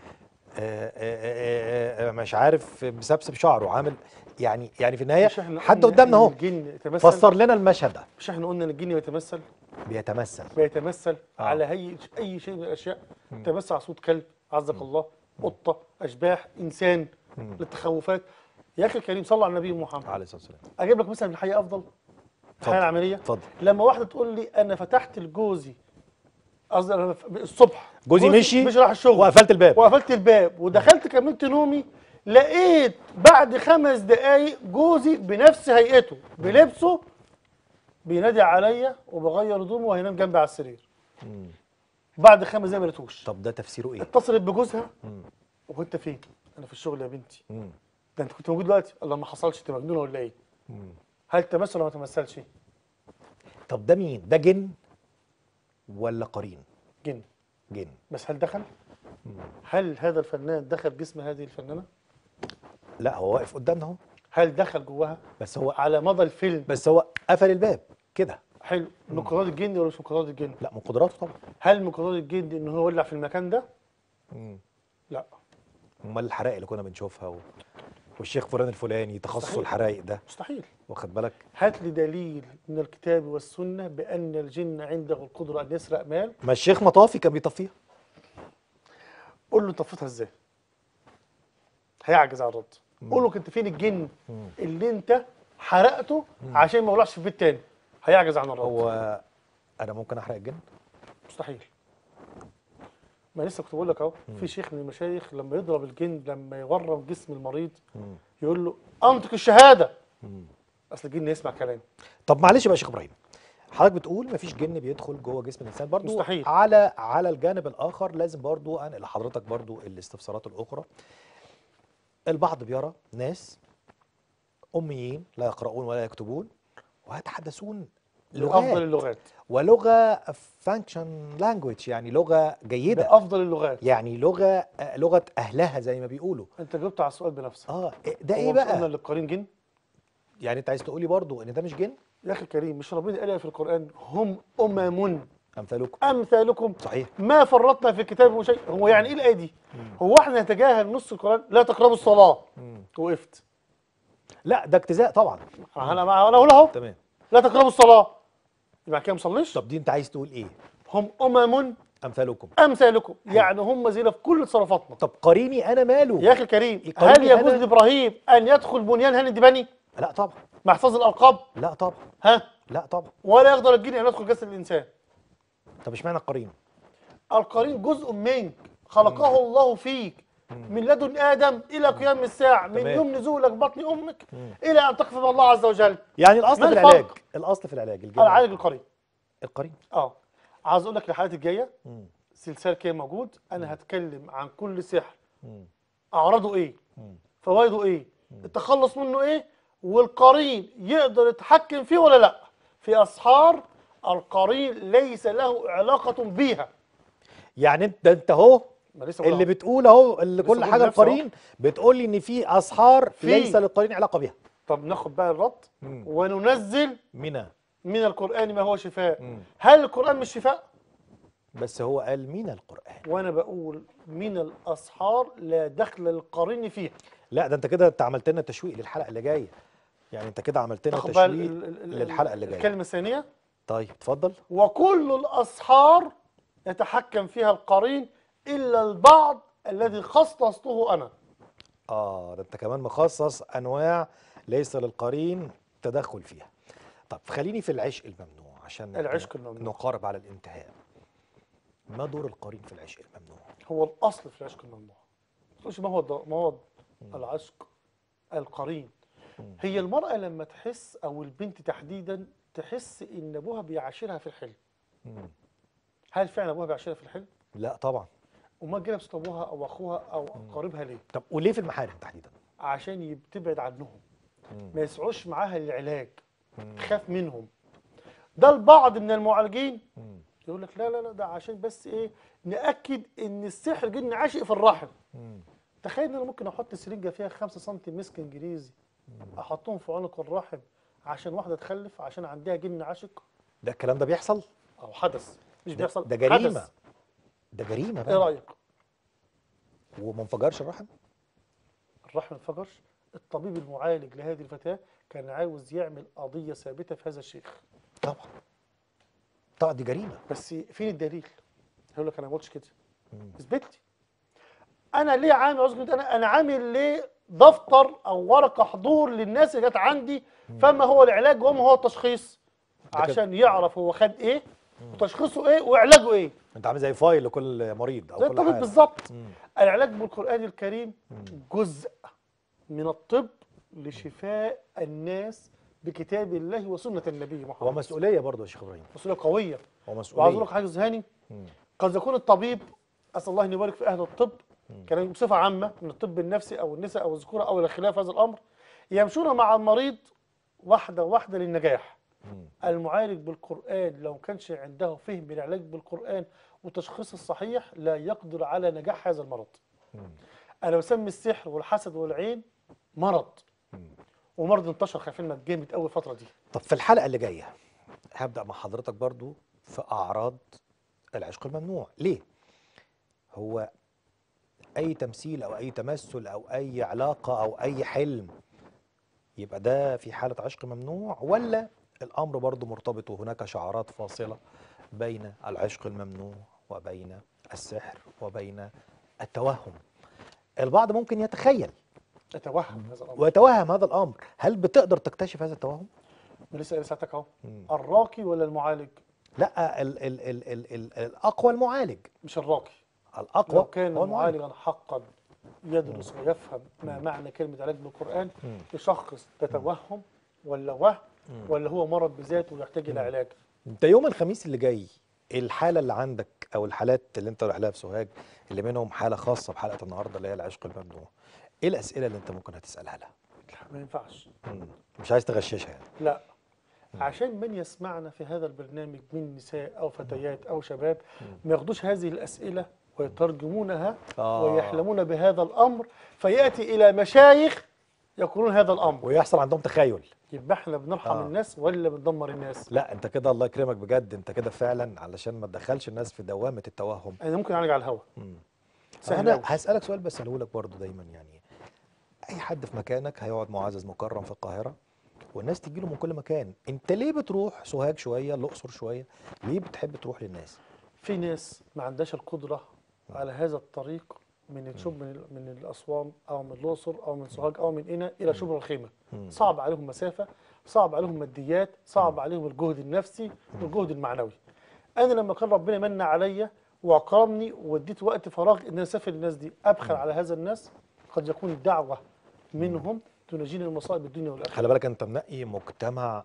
مش عارف مسبسب شعره، عامل يعني في النهايه مش احنا حد قلنا قدامنا إن اهو الجن يتمثل؟ فسر لنا المشهد ده. مش احنا قلنا ان الجن يتمثل؟ بيتمثل على هيئه اي شيء من الاشياء. يتمثل على صوت كلب عزك الله، قطه، اشباح، انسان، للتخوفات. يا اخي الكريم صلى على النبي محمد عليه الصلاه والسلام. اجيب لك مثلا من الحقيقه افضل، الحياه العمليه. اتفضل. لما واحده تقول لي انا فتحت لجوزي، قصدي أنا الصبح جوزي مشي راح الشغل وقفلت الباب ودخلت كملت نومي، لقيت بعد 5 دقايق جوزي بنفس هيئته بلبسه بينادي عليا وبغير هدومه وهينام جنبي على السرير. بعد 5 دقايق ما لقيتوش. طب ده تفسيره ايه؟ اتصلت بجوزها، وانت فين؟ انا في الشغل يا بنتي. ده انت كنت موجود دلوقتي؟ الله ما حصلش، انت مجنونه ولا ايه؟ هل تمثل ولا ما تمثلش؟ طب ده مين؟ ده جن ولا قرين؟ جن. بس هل دخل؟ هل هذا الفنان دخل جسم هذه الفنانه؟ لا هو واقف قدامنا اهو. هل دخل جواها؟ بس هو على مدى الفيلم بس هو قفل الباب كده. حلو. من قدرات الجن ولا مش من قدرات الجن؟ لا من قدراته طبعا. هل من قدرات الجن ان هو يولع في المكان ده؟ لا. امال الحرائق اللي كنا بنشوفها والشيخ فلان الفلاني تخصصه الحرائق ده مستحيل. واخد بالك؟ هات لي دليل من الكتاب والسنه بان الجن عنده القدره ان يسرق مال. ما الشيخ مطافي كان بيطفيها. قول له طفيتها ازاي؟ هيعجز عن الرد. قول له كنت فين الجن اللي انت حرقته عشان ما يولعش في بيت تاني؟ هيعجز عن الرد. هو انا ممكن احرق الجن؟ مستحيل. ما لسه كنت بقول لك اهو، في شيخ من المشايخ لما يضرب الجن، لما يورم جسم المريض يقول له انطق الشهاده. اصل الجن يسمع كلام. طب معلش بقى يا شيخ ابراهيم، حضرتك بتقول مفيش جن بيدخل جوه جسم الانسان، برضو مستحيل. على الجانب الاخر لازم برضو انقل لحضرتك برضو الاستفسارات الاخرى. البعض بيرى ناس اميين لا يقرؤون ولا يكتبون ويتحدثون لغات، بافضل اللغات، ولغه فانكشن لانجويج، يعني لغه جيده، بافضل اللغات، يعني لغه اهلها زي ما بيقولوا. انت جاوبت على السؤال بنفسك. ده ايه هو بقى؟ قلنا للقرين جن؟ يعني انت عايز تقولي برضو ان ده مش جن؟ يا اخي الكريم، مش ربنا قال في القران هم امثالكم صحيح. ما فرطنا في الكتاب من شيء. هو يعني ايه الايه دي؟ هو احنا نتجاهل نص القران؟ لا تقربوا الصلاه. وقفت. لا ده اجتزاء طبعا. انا اقول اهو. تمام. لا تقربوا الصلاه، يبقى كده ما صليش. طب دي انت عايز تقول ايه؟ هم امثالكم يعني هم زينا في كل تصرفاتنا. طب قريني انا ماله؟ يا اخي الكريم، هل يجوز لابراهيم ان يدخل بنيان هاني الدباني؟ لا طبعا. محفظ الالقاب؟ لا طبعا. لا طبعا. ولا يقدر الجن ان يدخل جسد الانسان. طب اشمعنى القرين؟ القرين جزء منك خلقه الله فيك من لدن ادم الى قيام الساعه، من يوم نزولك بطن امك الى ان تقف مع الله عز وجل. يعني الاصل في العلاج، الاصل في العلاج العالج القرين. القرين. عاوز اقول لك الحلقات الجايه سلسله كده موجود، انا هتكلم عن كل سحر، اعراضه ايه، فوائده ايه، التخلص منه ايه، والقرين يقدر يتحكم فيه ولا لا. في اسحار القرين ليس له علاقه بيها. يعني انت اهو اللي بتقول اهو اللي كل حاجه القرين بتقول لي ان في اسحار ليس للقرين علاقه بها. طب ناخد بقى الرد وننزل من القران ما هو شفاء. هل القران مش شفاء؟ بس هو قال من القران، وانا بقول من الاسحار لا دخل للقرين فيها. لا ده انت كده انت عملت لنا تشويق للحلقه اللي جايه، يعني انت كده عملت لنا تشويق للحلقه اللي جايه. الكلمه الثانيه. طيب اتفضل. وكل الاسحار يتحكم فيها القرين الا البعض الذي خصصته انا. ده انت كمان مخصص انواع ليس للقرين تدخل فيها. طب خليني في العشق الممنوع عشان العشق الممنوع نقارب على الانتهاء. ما دور القرين في العشق الممنوع؟ هو الاصل في العشق الممنوع. ما تقولش ما هو العشق القرين. هي المرأة لما تحس أو البنت تحديدا تحس إن أبوها بيعاشرها في الحلم. هل فعلا أبوها بيعاشرها في الحلم؟ لا طبعا. وما جاية بصوت أبوها أو أخوها أو قريبها ليه؟ طب وليه في المحارم تحديدا؟ عشان تبعد عنهم، ما يسعوش معاها للعلاج، تخاف منهم. ده البعض من المعالجين يقول لك لا لا لا، ده عشان بس إيه، نأكد إن السحر جن عاشق في الرحم. تخيل إن أنا ممكن أحط سرنجة فيها 5 سم مسك إنجليزي أحطهم في عنق الرحم عشان واحدة تخلف عشان عندها جن عاشق. ده الكلام ده بيحصل؟ أو حدث، مش بيحصل، ده جريمة. حدث. ده جريمة بقى. إيه رأيك؟ وما انفجرش الرحم؟ الرحم ما انفجرش. الطبيب المعالج لهذه الفتاة كان عاوز يعمل قضية ثابتة في هذا الشيخ. طبعا. طبعا دي جريمة. بس فين الدليل؟ هيقول لك أنا ما قلتش كده. اثبت لي. أنا ليه عامل أنا عامل ليه دفتر أو ورقة حضور للناس اللي جت عندي، فما هو العلاج وما هو التشخيص، عشان يعرف هو خد إيه وتشخيصه إيه وعلاجه إيه. انت عامل زي فايل لكل مريض او زي كل الطبيب حاله. بالظبط. العلاج بالقرآن الكريم جزء من الطب لشفاء الناس بكتاب الله وسنة النبي محمد. ومسؤوليه برضه يا شيخ ابراهيم. مسؤولية قوية. ومسؤوليه. وعاوز اقول لك حاجة زهاني، قد يكون الطبيب، اسال الله ان يبارك في اهل الطب، كان بصفة عامة من الطب النفسي او النساء او الذكورة او الخلاف هذا الامر، يمشون مع المريض واحدة واحدة للنجاح. المعالج بالقرآن لو كانش عنده فهم العلاج بالقرآن والتشخيص الصحيح لا يقدر على نجاح هذا المرض. أنا بسمي السحر والحسد والعين مرض، ومرض انتشر خلفنا جامد قوي الفترة دي. طب في الحلقه اللي جايه هبدا مع حضرتك برضو في اعراض العشق الممنوع. ليه؟ هو اي تمثيل او اي تمثل او اي علاقه او اي حلم يبقى ده في حاله عشق ممنوع، ولا الامر برضو مرتبط وهناك شعارات فاصله بين العشق الممنوع وبين السحر وبين التوهم؟ البعض ممكن يتخيل أتوهم هذا الأمر ويتوهم هذا الامر. هل بتقدر تكتشف هذا التوهم؟ لسه ساعتك أهو. الراقي ولا المعالج؟ لا ال الاقوى المعالج. مش الراقي. الاقوى لو كان هو المعالج. معالجا حقا يدرس ويفهم ما معنى كلمة علاج بالقرآن، يشخص ده توهم ولا وهم ولا هو مرض بذاته ويحتاج إلى علاج. انت يوم الخميس اللي جاي الحاله اللي عندك او الحالات اللي انت رايح لها في سوهاج اللي منهم حاله خاصه بحلقه النهارده اللي هي العشق الممنوع، ايه الاسئله اللي انت ممكن هتسالها لها؟ لا ما ينفعش. مش عايز تغششها يعني. لا، عشان من يسمعنا في هذا البرنامج من نساء أو فتيات أو شباب ما ياخدوش هذه الأسئلة ويترجمونها ويحلمون بهذا الأمر فيأتي إلى مشايخ يقولون هذا الأمر ويحصل عندهم تخيل. يبقى احنا بنرحم الناس ولا بندمر الناس؟ لا انت كده الله يكرمك بجد، انت كده فعلا علشان ما تدخلش الناس في دوامه التوهم. أنا ممكن أعالج على الهوا. انا هسألك سؤال بسأله لك برضه دايما، يعني اي حد في مكانك هيقعد معزز مكرم في القاهره والناس تجي له من كل مكان، انت ليه بتروح سوهاج شويه الاقصر شويه؟ ليه بتحب تروح للناس؟ في ناس ما عندهاش القدرة على هذا الطريق من من الأسوان أو من الأقصر أو من سوهاج أو من هنا إلى شبرا الخيمة. صعب عليهم مسافة، صعب عليهم ماديات، صعب عليهم الجهد النفسي والجهد المعنوي. أنا لما كان ربنا من عليا وأكرمني واديت وقت فراغ إن أنا أسافر للناس دي أبخل على هذا الناس، قد يكون دعوة منهم تنجيني من مصائب الدنيا والآخرة. خلي بالك انت منقي مجتمع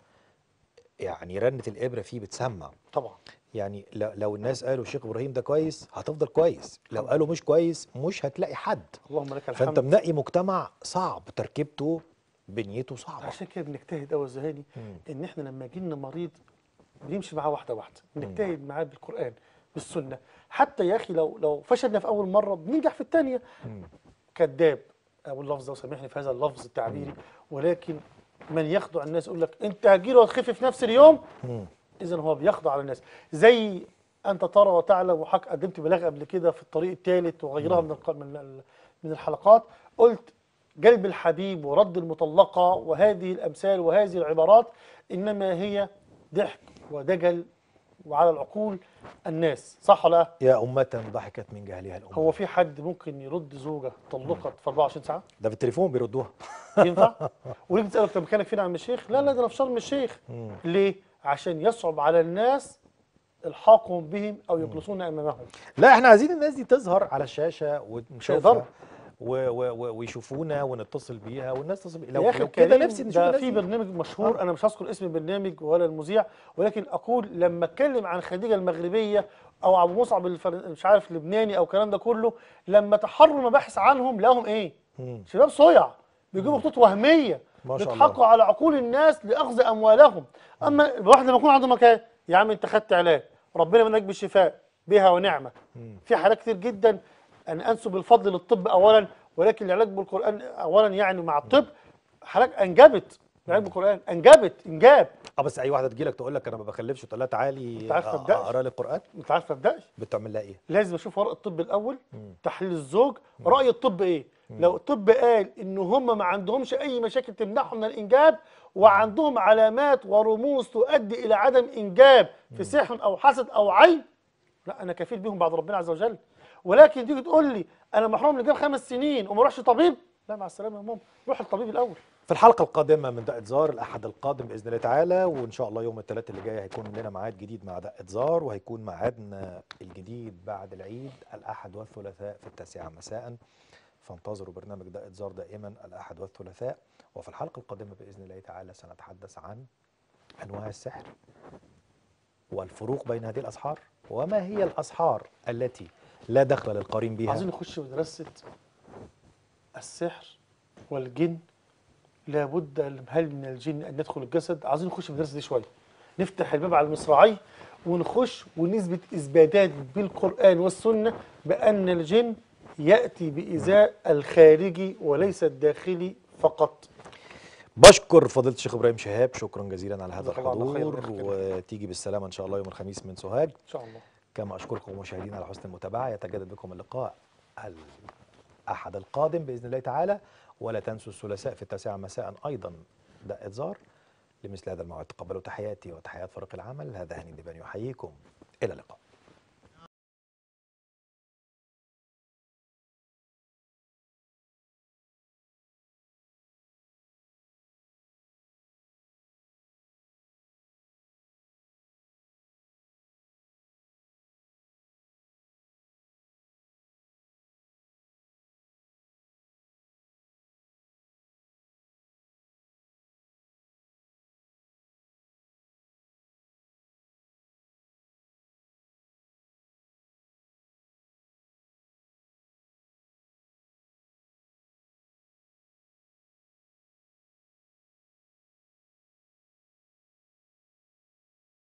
يعني رنة الإبرة فيه بتسمع. طبعا. يعني لو الناس قالوا الشيخ إبراهيم ده كويس هتفضل كويس، لو قالوا مش كويس مش هتلاقي حد. اللهم لك الحمد. فانت منقي مجتمع صعب تركيبته بنيته صعبة. عشان كده بنجتهد قوي الزهاني ان احنا لما يجي لنا مريض بنمشي معاه واحدة واحدة، بنجتهد معاه بالقرآن بالسنة، حتى يا أخي لو فشلنا في أول مرة بننجح في الثانية. كذاب أو اللفظ ده وسامحني في هذا اللفظ التعبيري، ولكن من يخدع الناس يقول لك أنت هتجيله وتخف في نفس اليوم، إذا هو بيخدع على الناس. زي أنت ترى وتعلم، وحضرتك قدمت بلاغ قبل كده في الطريق الثالث وغيرها من الحلقات، قلت جلب الحبيب ورد المطلقة وهذه الأمثال وهذه العبارات إنما هي ضحك ودجل وعلى العقول الناس، صح ولا لا؟ يا أمة ضحكت من جهلها الأمة. هو في حد ممكن يرد زوجة طلقت في 24 ساعة؟ ده في التليفون بيردوها. ينفع؟ وليه بتسألك طب مكانك فين يا عم الشيخ؟ لا لا ده أنا في شرم الشيخ. ليه؟ عشان يصعب على الناس الحاقهم بهم او يجلسون امامهم. لا احنا عايزين الناس دي تظهر على الشاشه ونشوفها يقدروا. ويشوفونا ونتصل بيها والناس تصل بيها. يا اخي لو كده الكريم، نفسي نشوف ده الناس في دي. برنامج مشهور، انا مش هذكر اسم البرنامج ولا المذيع، ولكن اقول لما اتكلم عن خديجه المغربيه او ابو مصعب مش عارف لبناني او الكلام ده كله، لما تحروا المباحث عنهم لهم ايه؟ شباب صيع بيجيبوا خطوط وهميه ما شاء بيضحكوا الله. على عقول الناس لاخذ اموالهم. اما الواحد لما يكون عنده مكان، يا عم انت خدت علاج، ربنا منك بالشفاء بها ونعمه. في حالات كتير جدا انا انسب الفضل للطب اولا، ولكن العلاج بالقران اولا يعني مع الطب حالات انجبت. العلاج بالقران انجبت انجاب. بس اي واحده تجي لك تقول لك انا ما بخلفش تقول لها تعالي انت عارف ما ابداش. اقرا لي القران، انت عارف ما ابداش. بتعمل لها ايه؟ لازم اشوف ورق الطب الاول، تحليل الزوج، راي الطب ايه. لو الطب قال ان هم ما عندهمش اي مشاكل تمنعهم من الانجاب، وعندهم علامات ورموز تؤدي الى عدم انجاب في سحر او حسد او عين، لا انا كفيل بيهم بعد ربنا عز وجل. ولكن تيجي تقول لي انا محروم من الانجاب 5 سنين وما اروحش طبيب، لا مع السلامه يا ماما، روح الطبيب الاول. في الحلقه القادمه من دقة زار الاحد القادم باذن الله تعالى، وان شاء الله يوم الثلاث اللي جاي هيكون لنا ميعاد جديد مع دقة زار، وهيكون ميعادنا الجديد بعد العيد الاحد والثلاثاء في 9 مساء. فانتظروا برنامج دقة زار دائما الاحد والثلاثاء. وفي الحلقه القادمه باذن الله تعالى سنتحدث عن انواع السحر والفروق بين هذه الاسحار، وما هي الاسحار التي لا دخل للقرين بها. عايزين نخش في دراسه السحر والجن. لابد هل من الجن ان يدخل الجسد؟ عايزين نخش في الدراسه دي شويه، نفتح الباب على المصراعي ونخش ونثبت اثباتات بالقران والسنه بان الجن ياتي بايذاء الخارجي وليس الداخلي فقط. بشكر فضيلة الشيخ إبراهيم شهاب، شكرا جزيلا على هذا جزاك الله الحضور، خير. وتيجي بالسلامة إن شاء الله يوم الخميس من سوهاج. ان شاء الله. كما أشكركم مشاهدينا على حسن المتابعة. يتجدد بكم اللقاء الأحد القادم بإذن الله تعالى، ولا تنسوا الثلاثاء في 9 مساء أيضا دقة زار. لمثل هذا الموعد تقبلوا تحياتي وتحيات فريق العمل. هذا هاني الدباني يحييكم، إلى اللقاء.